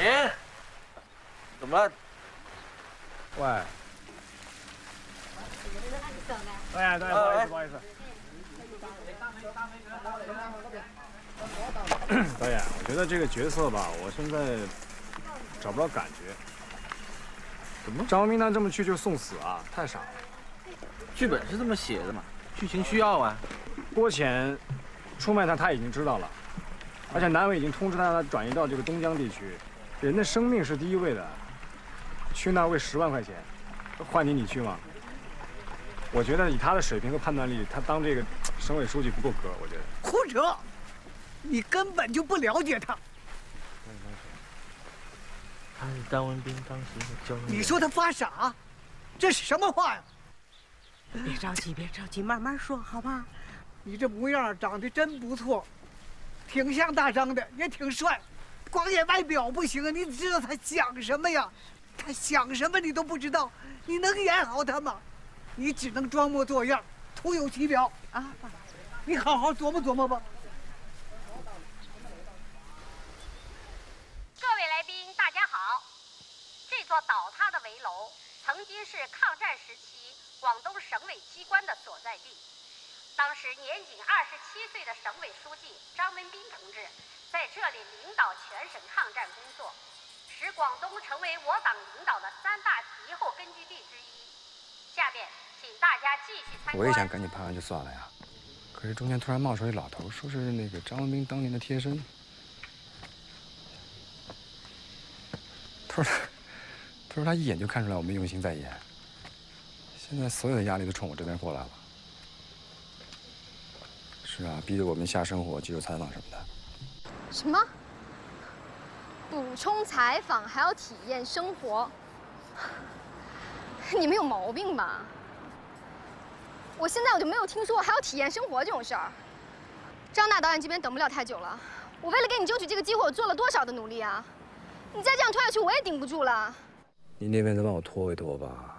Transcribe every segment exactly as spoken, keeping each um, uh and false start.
停！怎么了？ 喂。哎呀，对，不好意思，不好意思。导演，我觉得这个角色吧，我现在找不到感觉。怎么？张明他这么去就送死啊？太傻了。 剧本是这么写的嘛，剧情需要啊。 郭潜出卖他，他已经知道了，而且南伟已经通知他，让他转移到这个东江地区。人的生命是第一位的，去那儿为十万块钱，换你你去吗？我觉得以他的水平和判断力，他当这个省委书记不够格。我觉得。 胡扯！你根本就不了解他。 他是张文斌当时的交通员。 你说他发傻，这是什么话呀？ 别着急，别着急，慢慢说，好吧？ 你这模样长得真不错，挺像大张的，也挺帅，光眼外表不行啊！你知道他想什么呀？他想什么你都不知道，你能演好他吗？你只能装模作样，徒有其表啊！你好好琢磨琢磨吧。 各位来宾，大家好。这座倒塌的围楼曾经是抗战时期广东省委机关的所在地。当时年仅二十七岁的省委书记张文斌同志在这里领导全省抗战工作，使广东成为我党领导的三大敌后根据地之一。下面请大家继续参观。 我也想赶紧拍完就算了呀，可是中间突然冒出一老头，说是那个张文斌当年的贴身。他说他，他说他一眼就看出来我们用心在演。现在所有的压力都冲我这边过来了。是啊，逼着我们下生活、接受采访什么的。 什么？补充采访还要体验生活？你们有毛病吧？我现在我就没有听说过还要体验生活这种事儿。张大导演这边等不了太久了，我为了给你争取这个机会，我做了多少的努力啊！你再这样拖下去，我也顶不住了。 你那边再帮我拖一拖吧。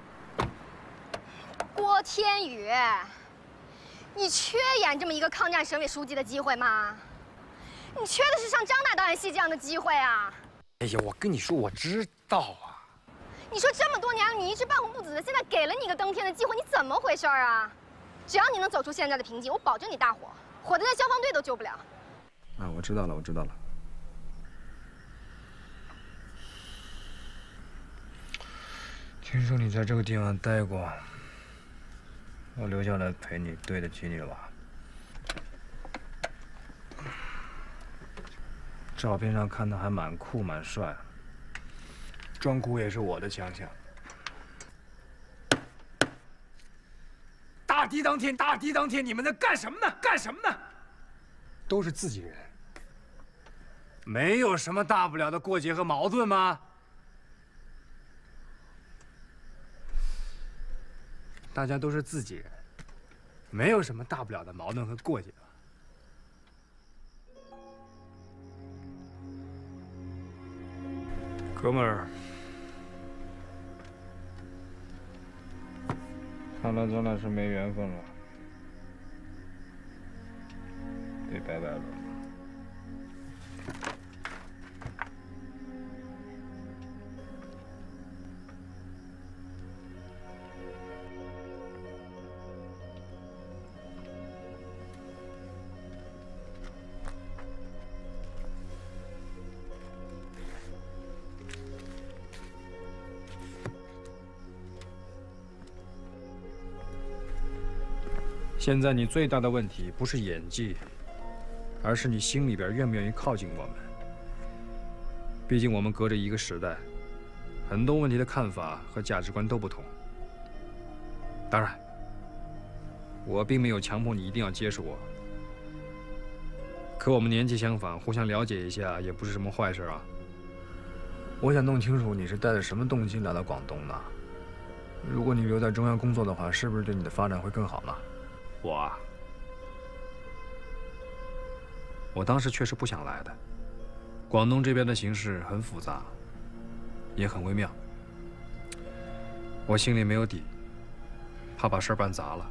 郭天宇，你缺演这么一个抗战省委书记的机会吗？你缺的是上张大导演戏这样的机会啊！ 哎呀，我跟你说，我知道啊。 你说这么多年你一直半红不紫的，现在给了你一个登天的机会，你怎么回事啊？只要你能走出现在的瓶颈，我保证你大火，火的连消防队都救不了。 啊，我知道了，我知道了。听说你在这个地方待过，我留下来陪你，对得起你了吧？ 照片上看的还蛮酷蛮帅，装酷也是我的强项。大敌当天，大敌当天，你们在干什么呢？干什么呢？都是自己人，没有什么大不了的过节和矛盾吗？大家都是自己人，没有什么大不了的矛盾和过节。哥们儿，看来咱俩是没缘分了，得拜拜了。现在你最大的问题不是演技，而是你心里边愿不愿意靠近我们。毕竟我们隔着一个时代，很多问题的看法和价值观都不同。当然，我并没有强迫你一定要接受我。可我们年纪相仿，互相了解一下也不是什么坏事啊。我想弄清楚你是带着什么动机来到广东的。如果你留在中央工作的话，是不是对你的发展会更好呢？我啊，我当时确实不想来的。广东这边的形势很复杂，也很微妙，我心里没有底，怕把事儿办砸了。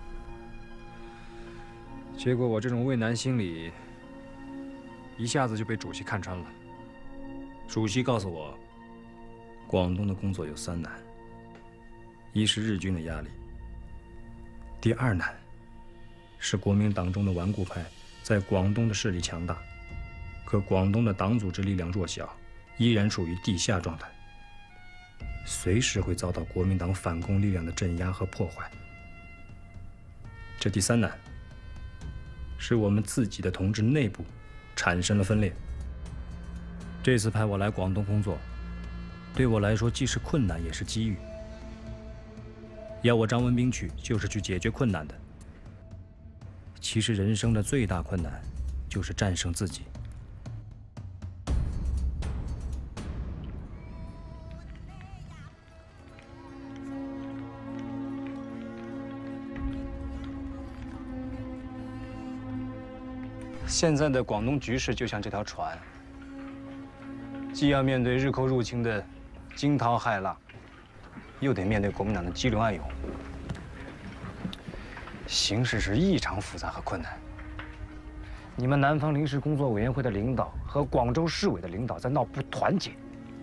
结果我这种畏难心理，一下子就被主席看穿了。 主席告诉我，广东的工作有三难：一是日军的压力；第二难是国民党中的顽固派在广东的势力强大，可广东的党组织力量弱小，依然处于地下状态，随时会遭到国民党反攻力量的镇压和破坏。这第三难是我们自己的同志内部产生了分裂。这次派我来广东工作，对我来说既是困难也是机遇。要我张文彬去，就是去解决困难的。其实人生的最大困难，就是战胜自己。现在的广东局势就像这条船，既要面对日寇入侵的惊涛骇浪，又得面对国民党的激流暗涌，形势是异常复杂和困难。你们南方临时工作委员会的领导和广州市委的领导在闹不团结，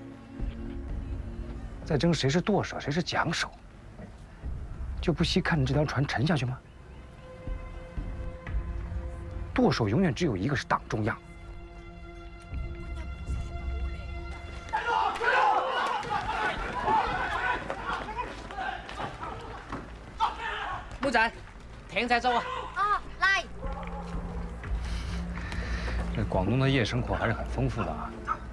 在争谁是舵手谁是桨手，就不惜看着这条船沉下去吗？舵手永远只有一个，是党中央。 妹仔，艇仔走啊！ 哦，來。 这广东的夜生活还是很丰富的啊。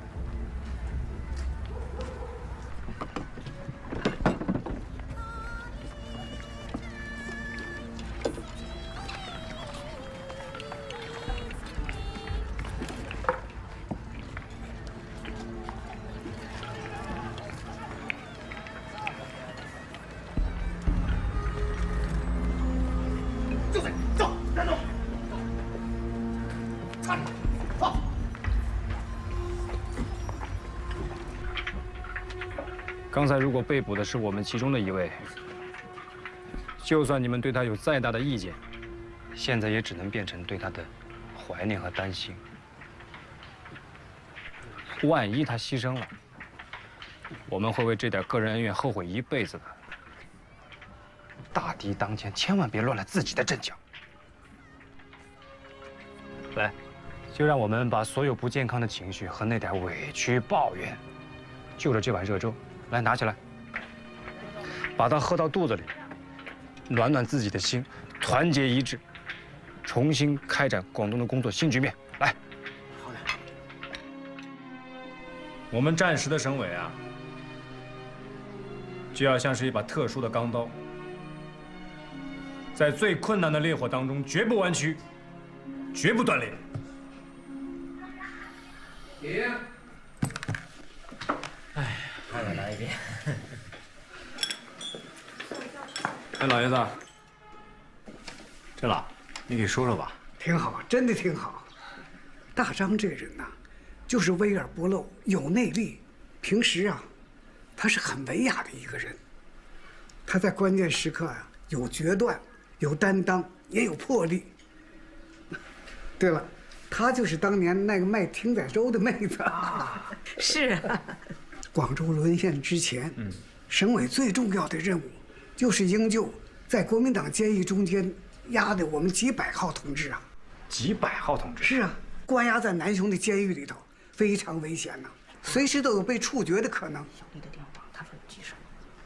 刚才如果被捕的是我们其中的一位，就算你们对他有再大的意见，现在也只能变成对他的怀念和担心。万一他牺牲了，我们会为这点个人恩怨后悔一辈子的。大敌当前，千万别乱了自己的阵脚。来，就让我们把所有不健康的情绪和那点委屈抱怨，就着这碗热粥。来，拿起来，把它喝到肚子里，暖暖自己的心，团结一致，重新开展广东的工作新局面。来， 好的。 我们战时的省委啊，就要像是一把特殊的钢刀，在最困难的烈火当中绝不弯曲，绝不断裂。 停。哎。还得来一遍。 哎，老爷子，这老，你给说说吧。 挺好，真的挺好。大张这人呐、啊，就是威而不露，有内力。平时啊，他是很文雅的一个人。他在关键时刻啊，有决断，有担当，也有魄力。对了，她就是当年那个卖艇仔粥的妹子。 啊，是啊。 广州沦陷之前，嗯，省委最重要的任务，就是营救在国民党监狱中间押的我们几百号同志啊。 几百号同志？ 是啊，关押在南雄的监狱里头，非常危险呐、啊，随时都有被处决的可能。 小丽的电话，她说有急事。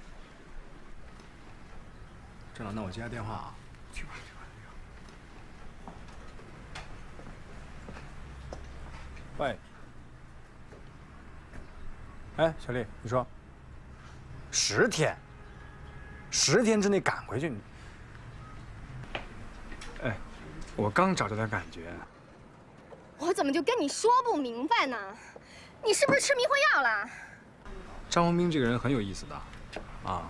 郑老，那我接下电话啊。 去吧，去吧。 喂。哎，小丽，你说，十天，十天之内赶回去，你，哎，我刚找着点感觉。 我怎么就跟你说不明白呢？你是不是吃迷魂药了？ 张文彬这个人很有意思的，啊，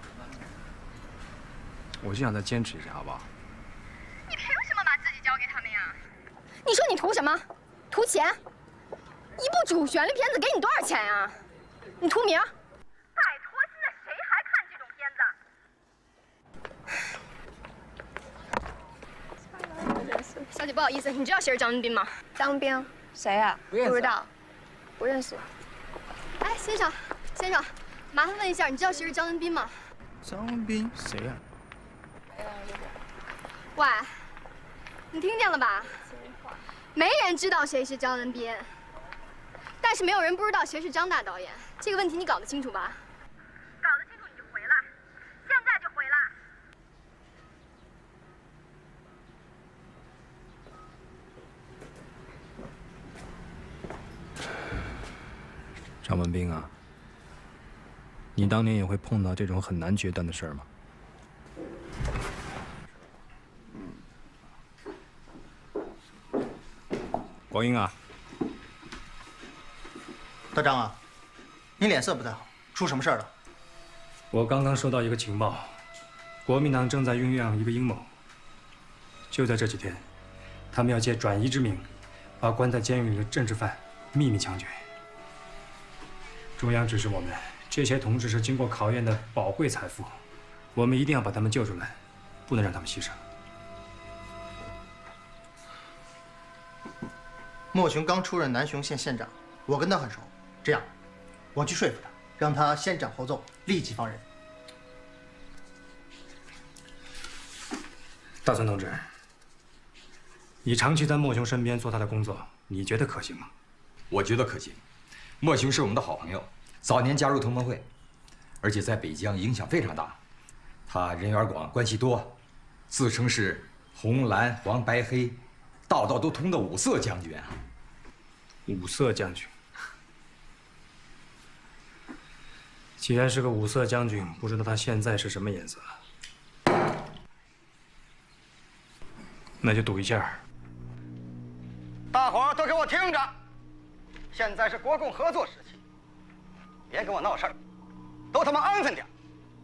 我就想再坚持一下，好不好？ 你凭什么把自己交给他们呀？你说你图什么？图钱？一部主旋律片子给你多少钱呀？你图名？拜托，现在谁还看这种片子？ 小姐，不好意思，你知道谁是张文彬吗？ 张文彬，谁啊？ 不认识。 不知道，不认识。 哎，先生，先生，麻烦问一下，你知道谁是张文斌吗？ 张文斌谁呀？ 喂，你听见了吧？没人知道谁是张文斌，但是没有人不知道谁是张大导演。这个问题你搞得清楚吧？ 搞得清楚你就回来，现在就回来。 张文斌啊，你当年也会碰到这种很难决断的事儿吗？国英啊， 大张啊，你脸色不太好，出什么事儿了？ 我刚刚收到一个情报，国民党正在酝酿一个阴谋。就在这几天，他们要借转移之名，把关在监狱里的政治犯秘密枪决。中央指示我们，这些同志是经过考验的宝贵财富，我们一定要把他们救出来，不能让他们牺牲。 莫雄刚出任南雄县县长，我跟他很熟。这样，我去说服他，让他先斩后奏，立即放人。 大孙同志，你长期在莫雄身边做他的工作，你觉得可行吗？ 我觉得可行。莫雄是我们的好朋友，早年加入同盟会，而且在北疆影响非常大。他人缘广，关系多，自称是红蓝黄白黑，道道都通的五色将军啊。 五色将军，既然是个五色将军，不知道他现在是什么颜色？那就赌一下。 大伙儿都给我听着，现在是国共合作时期，别跟我闹事儿，都他妈安分点。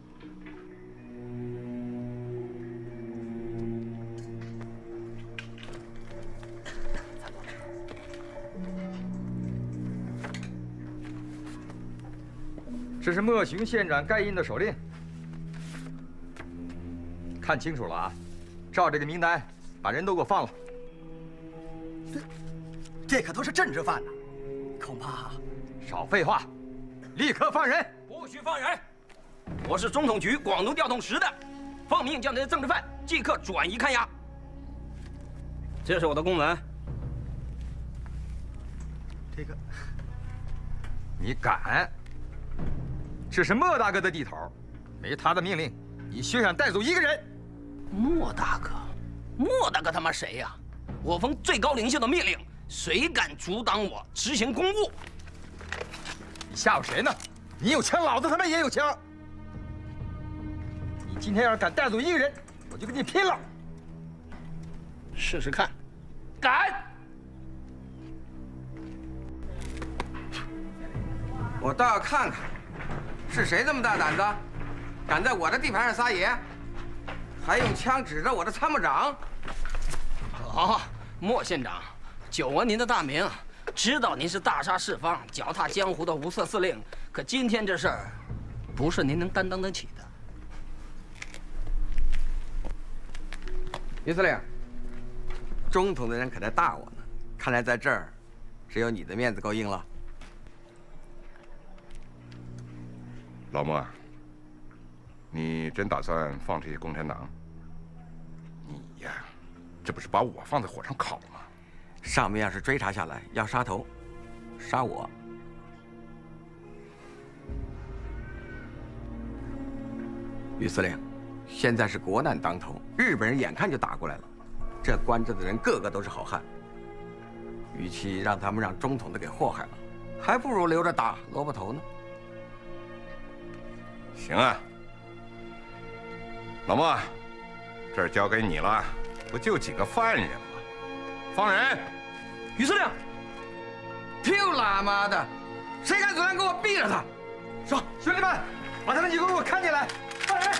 这是莫雄县长盖印的手令，看清楚了啊！照这个名单，把人都给我放了。 这，这可都是政治犯呐，恐怕…… 少废话，立刻放人！ 不许放人！我是中统局广东调动室的，奉命将这些政治犯即刻转移看押。这是我的公文。 这个， 你敢？这是莫大哥的地头，没他的命令，你休想带走一个人。 莫大哥，莫大哥他妈谁呀？我奉最高领袖的命令，谁敢阻挡我执行公务？ 你吓唬谁呢？你有枪，老子他妈也有枪。你今天要是敢带走一个人，我就跟你拼了！ 试试看，敢！ 我倒要看看。是谁这么大胆子，敢在我的地盘上撒野，还用枪指着我的参谋长？ 好，莫县长，久闻您的大名，知道您是大杀四方、脚踏江湖的无色司令。可今天这事儿，不是您能担当得起的。 于司令，中统的人可在大我呢，看来在这儿，只有你的面子够硬了。 老莫，你真打算放这些共产党？你呀，这不是把我放在火上烤吗？ 上面要是追查下来，要杀头，杀我。于司令，现在是国难当头，日本人眼看就打过来了，这关着的人个个都是好汉。与其让他们让中统的给祸害了，还不如留着打萝卜头呢。 行啊，老莫，这儿交给你了，不就几个犯人吗？放人！ 于司令， 屁股喇嘛的，谁敢阻拦，给我毙了他！ 说，兄弟们，把他们几个给我看起来！放人！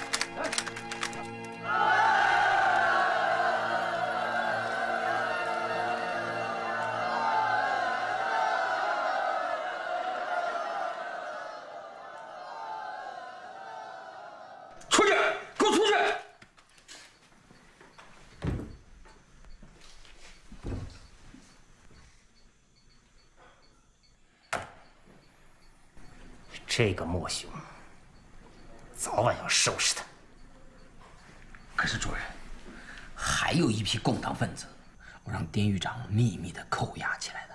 出去！给我出去！ 这个莫兄，早晚要收拾他。 可是主任，还有一批共党分子，我让典狱长秘密的扣押起来了。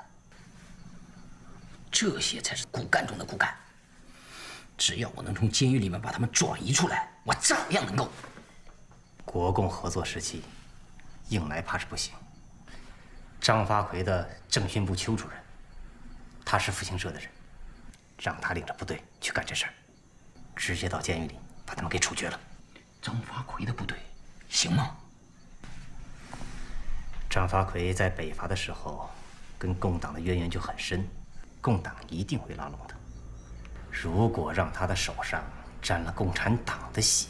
这些才是骨干中的骨干。只要我能从监狱里面把他们转移出来，我照样能够。 国共合作时期，硬来怕是不行。张发奎的政训部邱主任，他是复兴社的人，让他领着部队去干这事儿，直接到监狱里把他们给处决了。 张发奎的部队行吗？ 张发奎在北伐的时候，跟共党的渊源就很深，共党一定会拉拢他。如果让他的手上沾了共产党的血，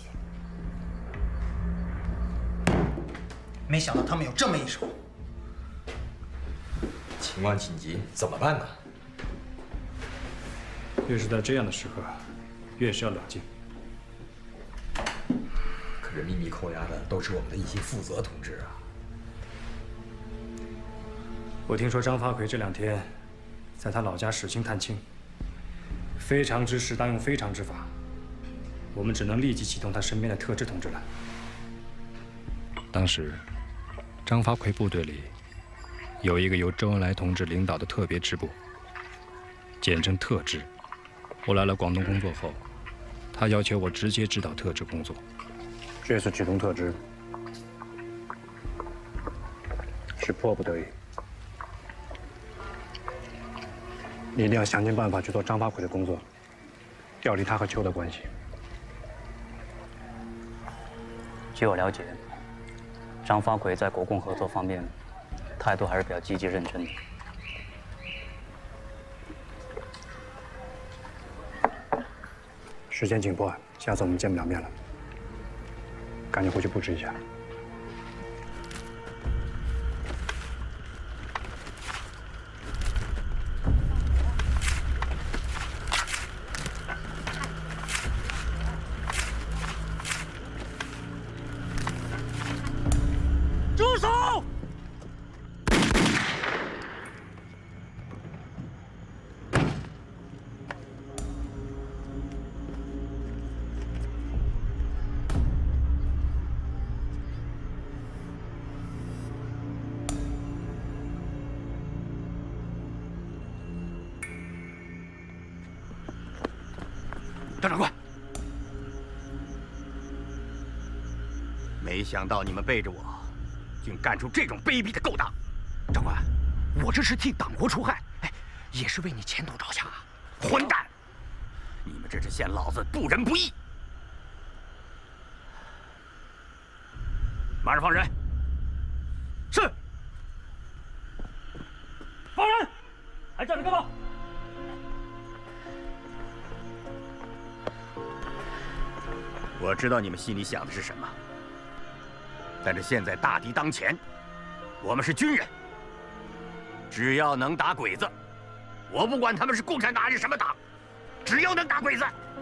没想到他们有这么一手。 情况紧急，怎么办呢？ 越是在这样的时刻，越是要冷静。 可是秘密扣押的都是我们的一些负责同志啊。 我听说张发奎这两天在他老家驶亲探亲，非常之事当用非常之法，我们只能立即启动他身边的特支同志了。 当时，张发奎部队里有一个由周恩来同志领导的特别支部，简称特支。我来了广东工作后，他要求我直接指导特支工作。这次启动特支是迫不得已，你一定要想尽办法去做张发奎的工作，调离他和邱的关系。 据我了解，张发奎在国共合作方面态度还是比较积极认真的。 时间紧迫，下次我们见不了面了，赶紧回去布置一下。 住手！ 张长官，没想到你们背着我，竟干出这种卑鄙的勾当。 长官，我这是替党国出害，哎，也是为你前途着想啊！ 混蛋！你们这是陷老子不仁不义！马上放人。是。 放人！还站着干嘛？ 我知道你们心里想的是什么，但是现在大敌当前，我们是军人，只要能打鬼子，我不管他们是共产党还是什么党，只要能打鬼子。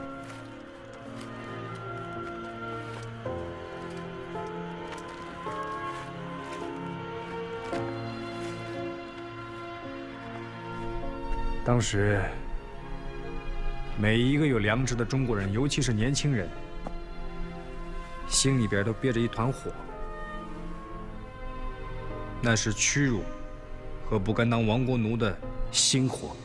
当时，每一个有良知的中国人，尤其是年轻人，心里边都憋着一团火，那是屈辱和不甘当亡国奴的心火。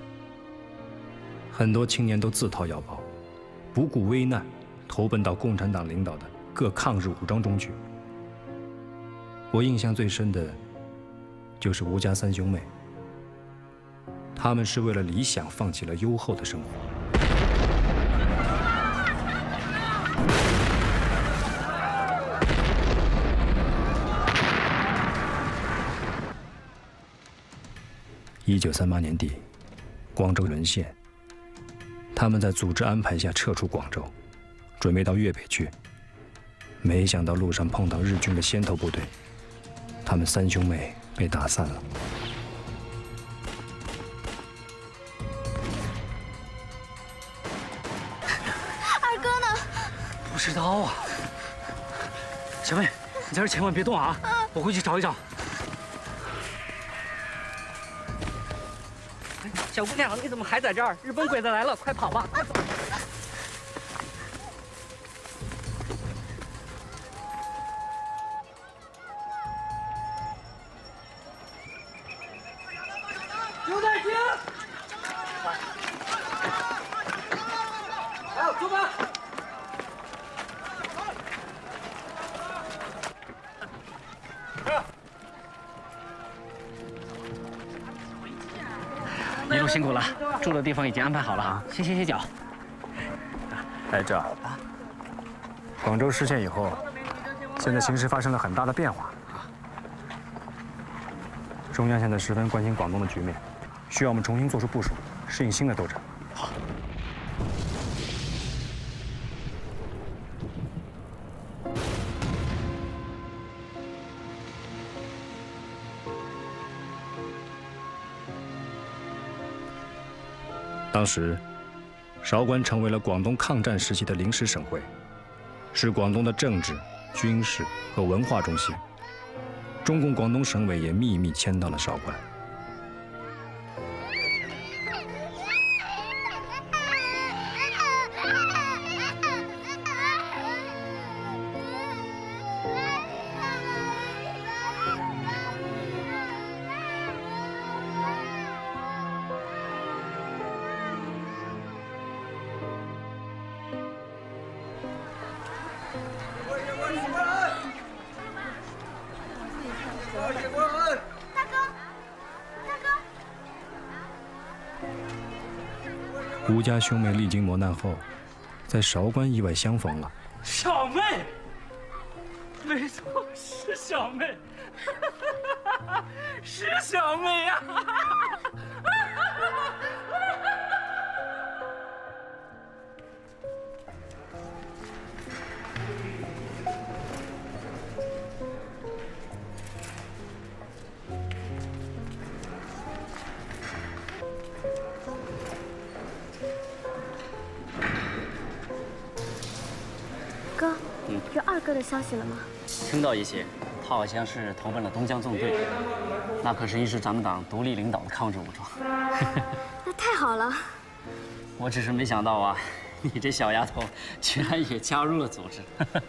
很多青年都自掏腰包，不顾危难，投奔到共产党领导的各抗日武装中去。我印象最深的，就是吴家三兄妹。他们是为了理想放弃了优厚的生活。一九三八年底，广州沦陷，他们在组织安排下撤出广州，准备到粤北去。没想到路上碰到日军的先头部队，他们三兄妹被打散了。 二哥呢？ 不知道啊。小妹，你在这千万别动啊！我回去找一找。 小姑娘，你怎么还在这儿？日本鬼子来了，快跑吧！快走！ 刘在清，好，出发！ 一路辛苦了，住的地方已经安排好了啊，先歇歇脚。 哎，这广州失陷以后，现在形势发生了很大的变化啊。中央现在十分关心广东的局面，需要我们重新做出部署，适应新的斗争。好。当时，韶关成为了广东抗战时期的临时省会，是广东的政治、军事和文化中心。中共广东省委也秘密迁到了韶关。吴家兄妹历经磨难后，在韶关意外相逢了。 小妹，没错，是小妹，是小妹呀！ 哥，有二哥的消息了吗？ 听到一些，他好像是投奔了东江纵队，那可是一支咱们党独立领导的抗日武装。 那太好了。 我只是没想到啊，你这小丫头居然也加入了组织。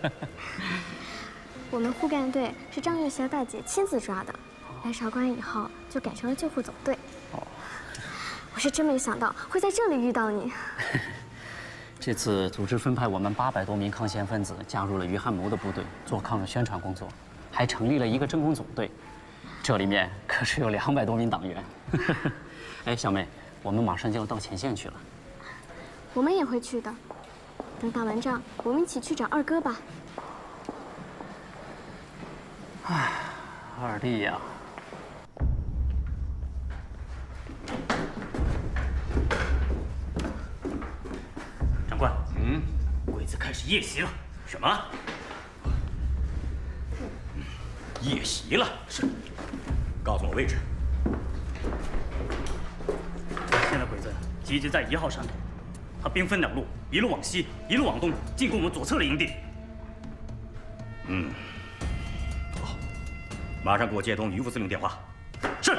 我们护干队是张月霞大姐亲自抓的，来韶关以后就改成了救护总队。哦，我是真没想到会在这里遇到你。 这次组织分派我们八百多名抗线分子加入了于汉谋的部队，做抗日宣传工作，还成立了一个政工总队。这里面可是有两百多名党员。哎，小妹，我们马上就要到前线去了。 我们也会去的。等打完仗，我们一起去找二哥吧。 唉，二弟呀。 长官，嗯，鬼子开始夜袭了。什么？夜袭了？是。告诉我位置。现在鬼子集结在一号山头，他兵分两路，一路往西，一路往东，进攻我们左侧的营地。嗯，好，马上给我接通于副司令电话。是。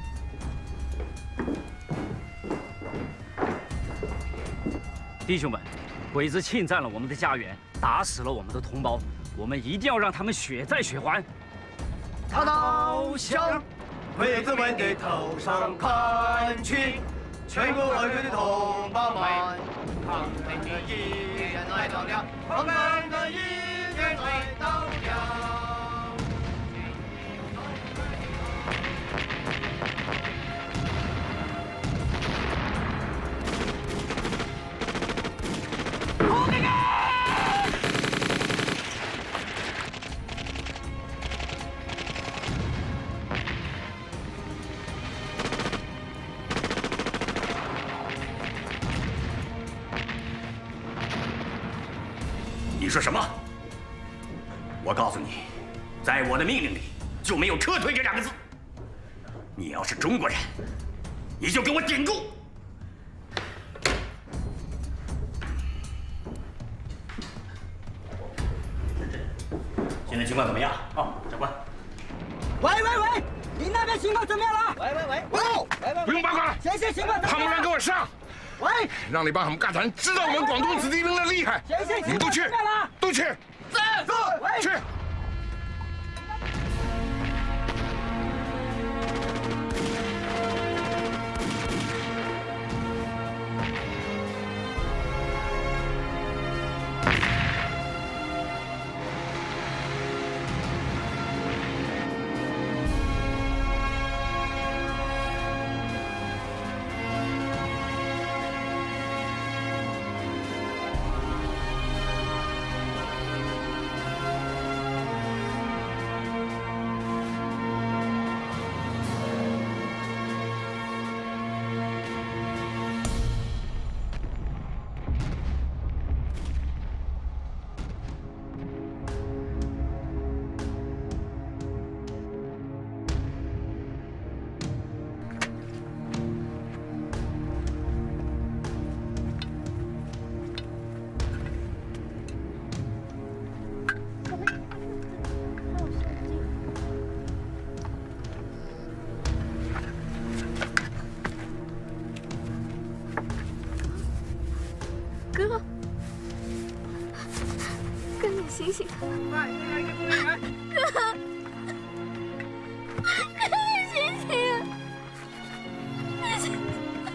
弟兄们，鬼子侵占了我们的家园，打死了我们的同胞，我们一定要让他们血债血还。 投降！鬼子们的头上看去，全国各地的同胞们，抗美的一天来到了，抗美的一天来到了。 你说什么？我告诉你，在我的命令里就没有撤退这两个字。你要是中国人，你就给我顶住！现在情况怎么样？啊，长官。 喂喂喂， 你那边情况怎么样了？ 喂喂喂，喂，不用八卦了。 先生情况怎么样？ 他们让给我上。 喂， 让你帮他们干团知道我们广东子弟兵的厉害。 先生你们都去，都去。 在， 去。 哥，哥，你醒醒！哥，哥，哥，你醒醒！你醒醒！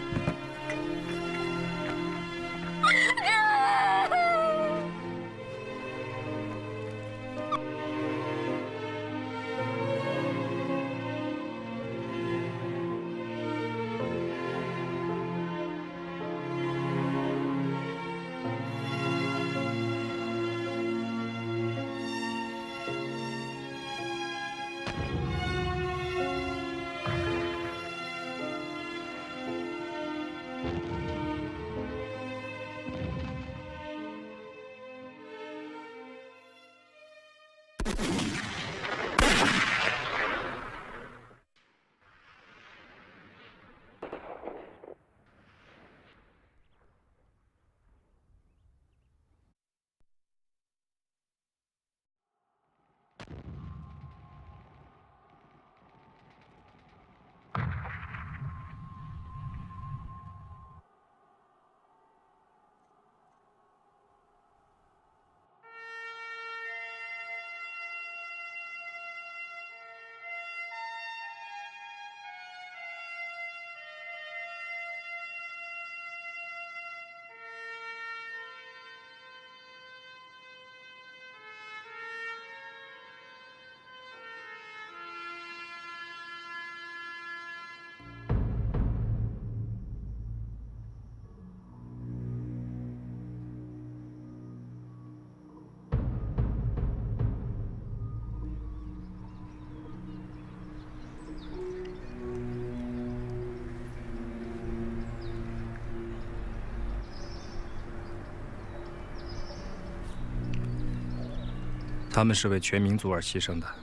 他们是为全民族而牺牲的，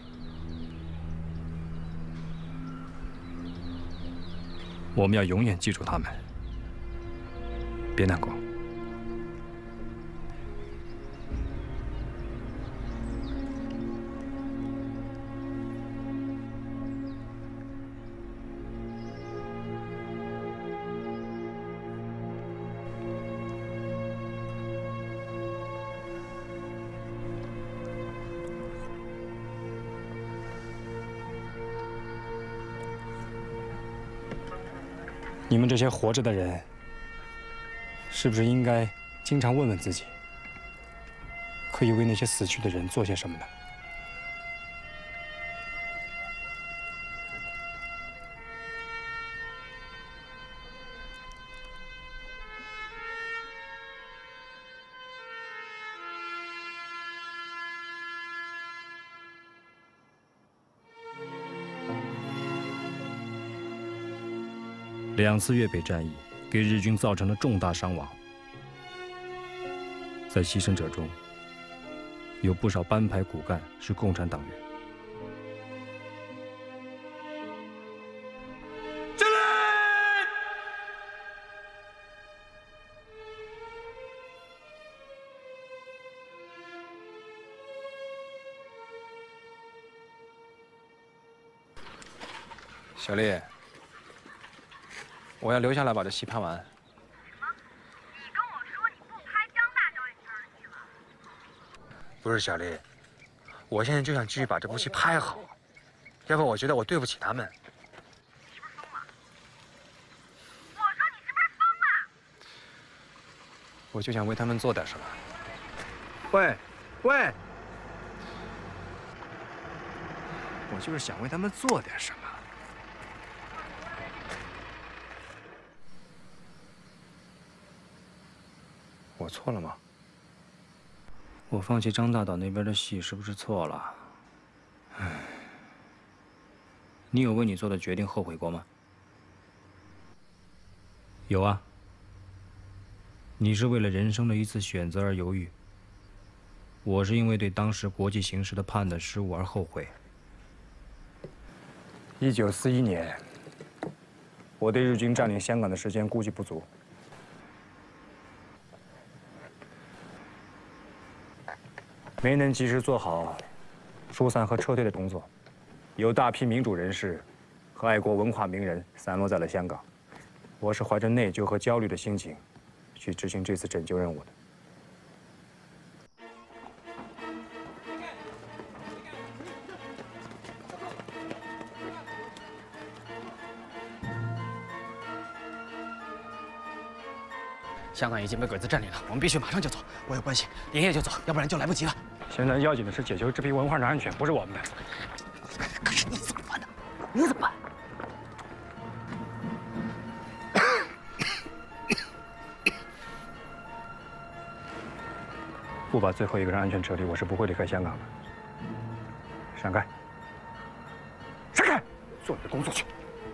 我们要永远记住他们。别难过。你们这些活着的人，是不是应该经常问问自己，可以为那些死去的人做些什么呢？两次粤北战役给日军造成了重大伤亡，在牺牲者中，有不少班排骨干是共产党员。 敬礼！ 小丽，我要留下来把这戏拍完。 什么？你跟我说你不拍张大导演片的戏了？ 不是小丽，我现在就想继续把这部戏拍好，要不我觉得我对不起他们。 你是不是疯了？我说你是不是疯了？ 我就想为他们做点什么。 喂，喂， 我就是想为他们做点什么。我错了吗？我放弃张大导那边的戏是不是错了？唉，你有为你做的决定后悔过吗？有啊。你是为了人生的一次选择而犹豫，我是因为对当时国际形势的判断失误而后悔。一九四一年，我对日军占领香港的时间估计不足。没能及时做好疏散和撤退的工作，有大批民主人士和爱国文化名人散落在了香港。我是怀着内疚和焦虑的心情去执行这次拯救任务的。 香港已经被鬼子占领了，我们必须马上就走。我有关系，连夜就走，要不然就来不及了。 现在要紧的是解救这批文化人安全，不是我们的。 可是你怎么办呢？你怎么办？ 不把最后一个人安全撤离，我是不会离开香港的。闪开！闪开！做你的工作去。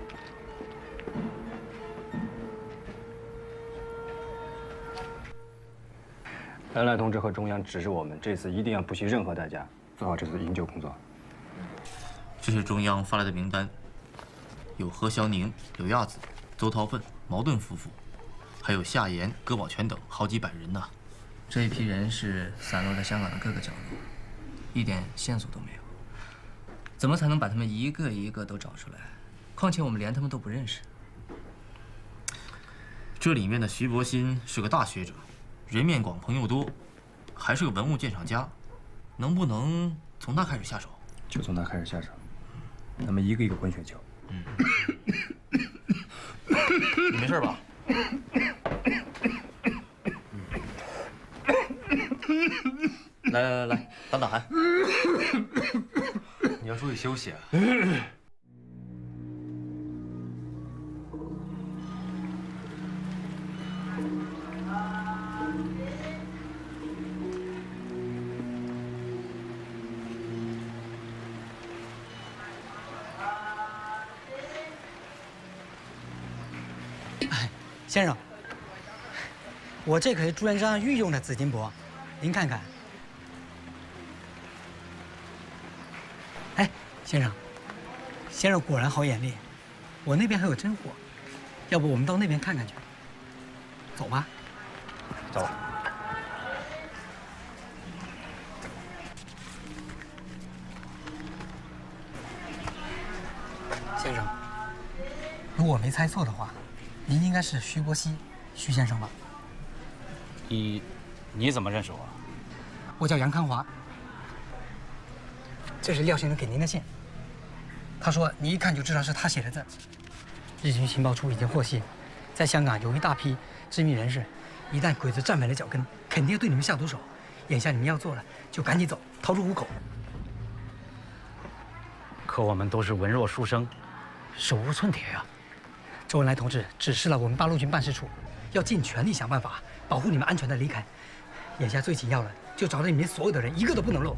恩来同志和中央指示我们，这次一定要不惜任何代价做好这次营救工作。 这是中央发来的名单，有何祥宁、柳亚子、邹韬奋、茅盾夫妇，还有夏言、葛宝全等好几百人呢。 这一批人是散落在香港的各个角落，一点线索都没有。怎么才能把他们一个一个都找出来？况且我们连他们都不认识。 这里面的徐伯新是个大学者，人面广，朋友多，还是个文物鉴赏家，能不能从他开始下手？ 就从他开始下手，咱们一个一个滚雪球。 嗯， 你没事吧？来来来来，打打鼾。 你要注意休息啊。 先生，我这可是朱元璋御用的紫金帛，您看看。哎，先生，先生果然好眼力，我那边还有真货，要不我们到那边看看去？走吧。 走。 先生，如果我没猜错的话，您应该是徐伯希，徐先生吧？ 你，你怎么认识我？ 我叫杨康华。这是廖先生给您的信，他说你一看就知道是他写的字。日军情报处已经获悉，在香港有一大批知名人士，一旦鬼子站稳了脚跟，肯定对你们下毒手。眼下你们要做的，就赶紧走，逃出虎口。 可我们都是文弱书生，手无寸铁呀。 周恩来同志指示了我们八路军办事处，要尽全力想办法保护你们安全的离开。眼下最紧要的，就找到你们所有的人，一个都不能漏。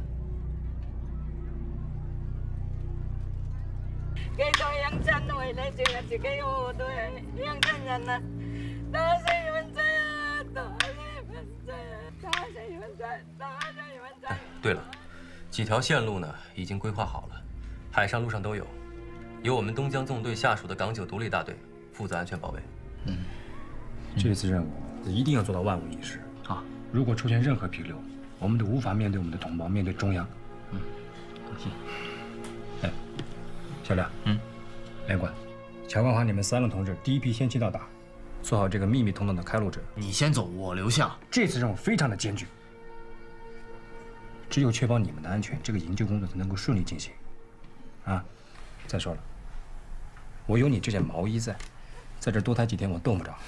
给到杨真的为了就要自己好对杨真人啊，打死一文仔啊，打死一文仔啊，打死一文仔，打死一文仔。 对了，几条线路呢已经规划好了，海上、陆上都有。由我们东江纵队下属的港九独立大队负责安全保卫。 嗯，这次任务一定要做到万无一失啊！如果出现任何纰漏，我们都无法面对我们的同胞，面对中央。嗯，放心。哎，小亮，嗯， 连官，乔冠华，你们三个同志第一批先期到达，做好这个秘密通道的开路者。 你先走，我留下。 这次任务非常的艰巨，只有确保你们的安全，这个营救工作才能够顺利进行。啊，再说了，我有你这件毛衣在，在这多待几天我冻不着。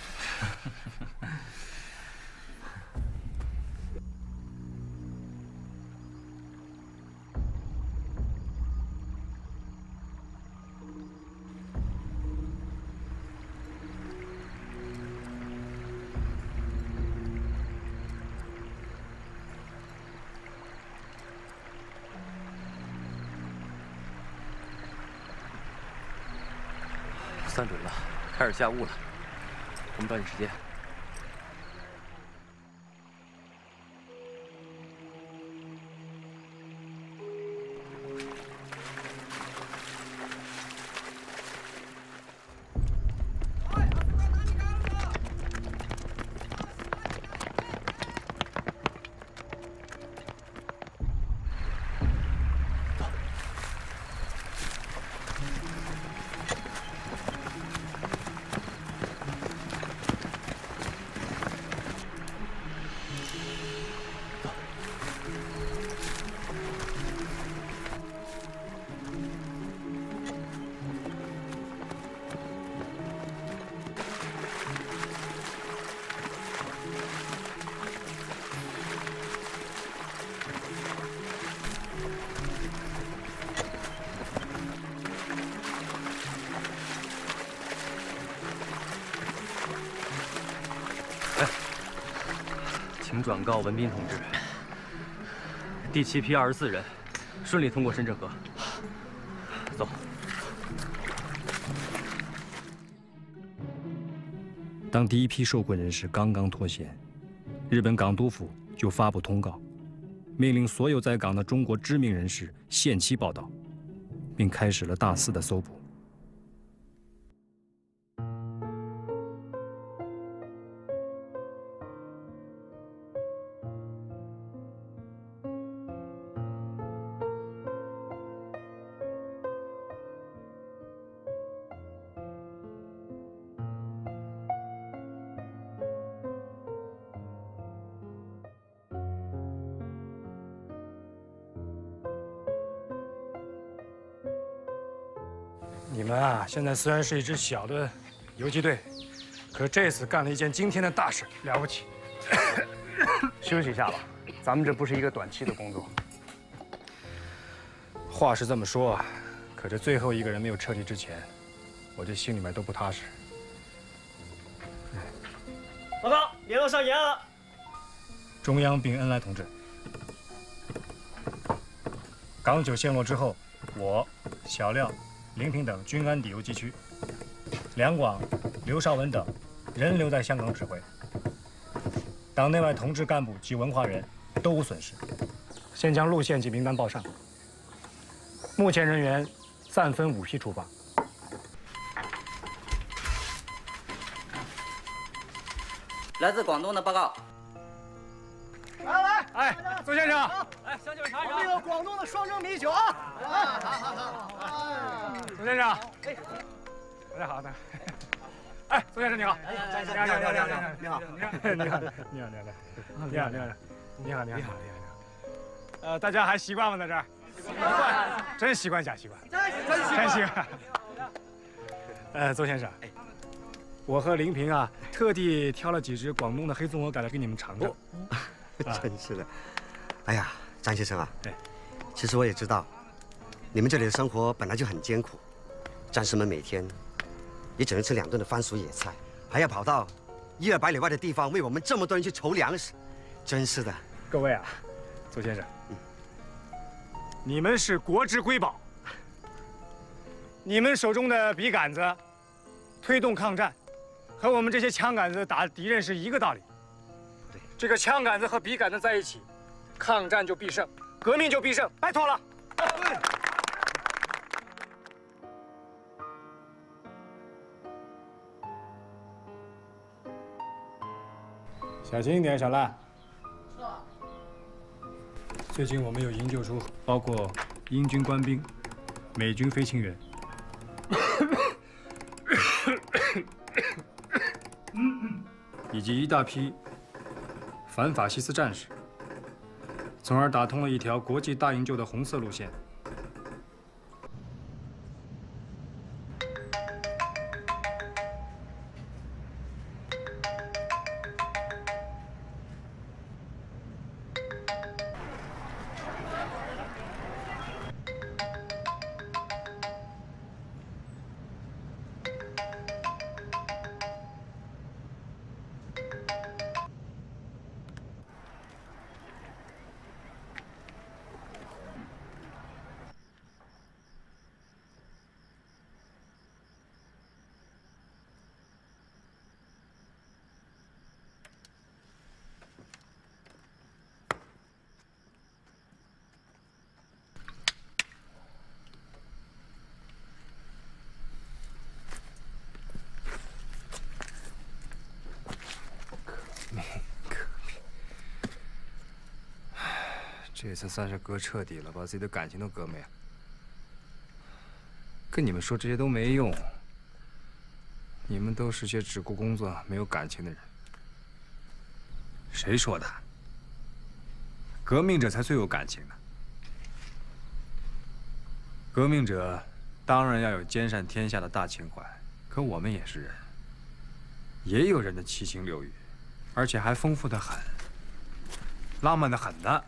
算准了，开始下雾了，我们抓紧时间。请转告文斌同志，第七批二十四人顺利通过深圳河。走。 当第一批受困人士刚刚脱险，日本港督府就发布通告，命令所有在港的中国知名人士限期报到，并开始了大肆的搜捕。 你们啊，现在虽然是一支小的游击队，可这次干了一件惊天的大事，了不起。休息一下吧，咱们这不是一个短期的工作。话是这么说，可这最后一个人没有撤离之前，我这心里面都不踏实。 报告，联络上延安了。 中央禀恩来同志，港九陷落之后，我小廖。 林平等均安抵游击区，两广、刘绍文等仍留在香港指挥。党内外同志干部及文化人都无损失。先将路线及名单报上。目前人员暂分五批出发。 来自广东的报告。 来来， 哎，邹先生， 来，小酒尝一尝。我们有广东的双蒸米酒啊！啊，好好好。 邹先生，哎，大家好的。哎，邹先生你好， 你好你好你好你好你好你好你好你好你好你好你好你好你好你好你好你好。呃，大家还习惯吗？在这儿？习惯，真习惯假习惯？真习惯。呃，邹先生，我和林平啊，特地挑了几只广东的黑松鹅赶来给你们尝尝。 真是的，哎呀，张先生啊， 对， 其实我也知道。 你们这里的生活本来就很艰苦，战士们每天也只能吃两顿的番薯野菜，还要跑到一二百里外的地方为我们这么多人去筹粮食，真是的。 各位啊，邹先生，嗯、你们是国之瑰宝，你们手中的笔杆子推动抗战，和我们这些枪杆子打敌人是一个道理。对，这个枪杆子和笔杆子在一起，抗战就必胜，革命就必胜。拜托了。 小心一点，小赖。是啊。最近我们有营救出包括英军官兵、美军飞行员， 以及一大批反法西斯战士，从而打通了一条国际大营救的红色路线。 这次算是割彻底了，把自己的感情都割没了。跟你们说这些都没用，你们都是些只顾工作没有感情的人。谁说的？革命者才最有感情的。革命者当然要有兼善天下的大情怀，可我们也是人，也有人的七情六欲，而且还丰富的很，浪漫的很呢。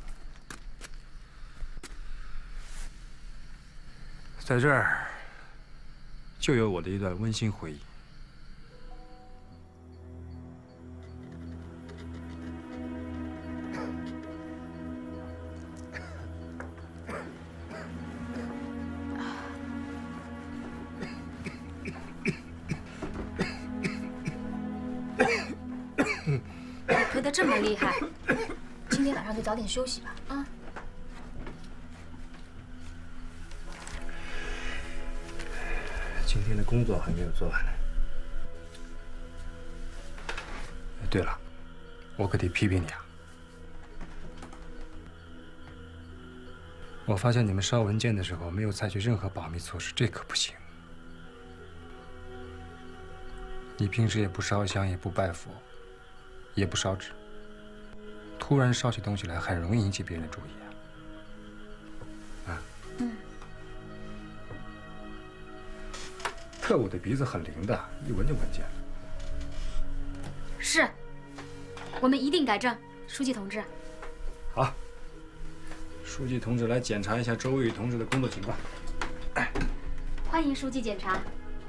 在这儿，就有我的一段温馨回忆。 咳得这么厉害，今天晚上就早点休息吧，啊。 今天的工作还没有做完呢。对了，我可得批评你啊！我发现你们烧文件的时候没有采取任何保密措施，这可不行。你平时也不烧香，也不拜佛，也不烧纸，突然烧起东西来，很容易引起别人的注意啊！啊。嗯。 特务的鼻子很灵的，一闻就闻见了。 是，我们一定改正，书记同志。 好，书记同志来检查一下周玉同志的工作情况。 欢迎书记检查。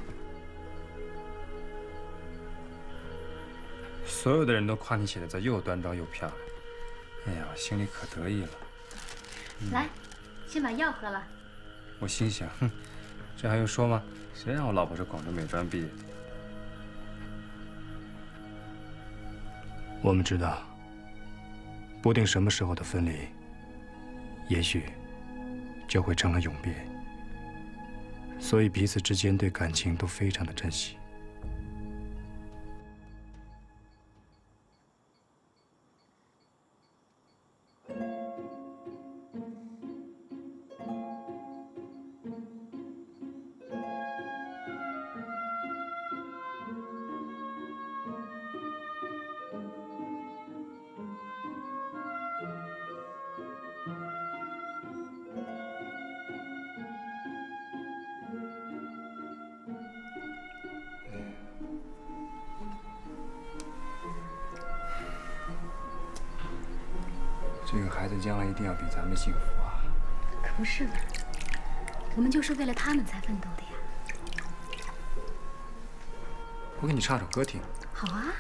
所有的人都夸你写的字又端庄又漂亮，哎呀，我心里可得意了。 嗯、来，先把药喝了。 我心想，哼，这还用说吗？ 谁让我老婆是广州美专毕业的？我们知道，不定什么时候的分离，也许就会成了永别。所以彼此之间对感情都非常的珍惜。这个孩子将来一定要比咱们幸福啊！ 可不是嘛，我们就是为了他们才奋斗的呀。 我给你唱首歌听。 好啊。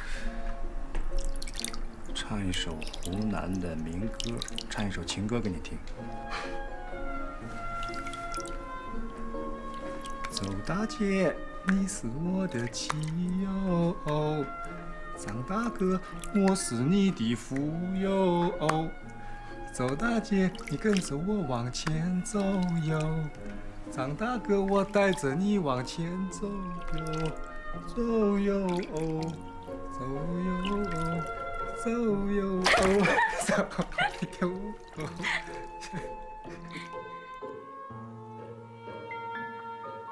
唱一首湖南的民歌，唱一首情歌给你听。走大街，你是我的妻友；张大哥，我是你的富有。走大街，你跟着我往前走哟。张大哥，我带着你往前走哟，走哟，走哟，走哟，走哟。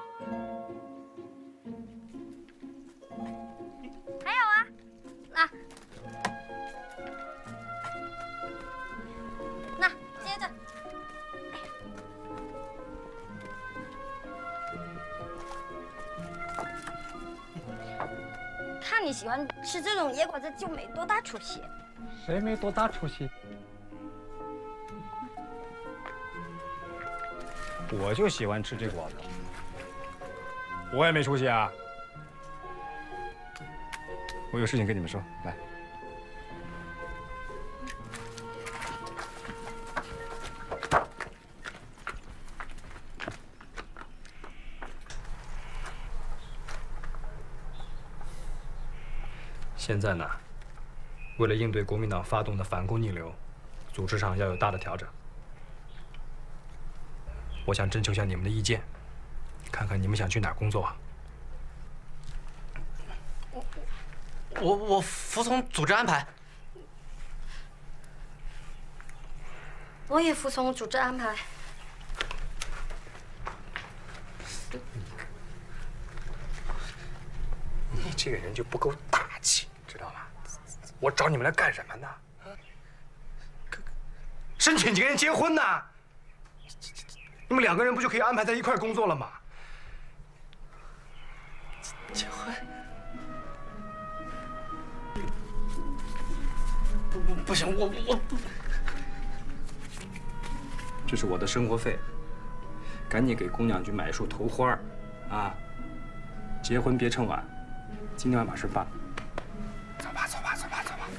还有啊，啊， 喜欢吃这种野果子，就没多大出息。 谁没多大出息？ 我就喜欢吃这果子。我也没出息啊。我有事情跟你们说，来。 现在呢，为了应对国民党发动的反攻逆流，组织上要有大的调整。我想征求一下你们的意见，看看你们想去哪儿工作啊？ 我我服从组织安排。 我也服从组织安排。 你这个人就不够大气，知道吗？我找你们来干什么呢？申请几个人结婚呢？你们两个人不就可以安排在一块儿工作了吗？ 结婚？不不不行，我我不。 这是我的生活费，赶紧给姑娘去买束头花儿，啊！结婚别趁晚，今天晚把事办了。走吧，走吧，走吧，走吧。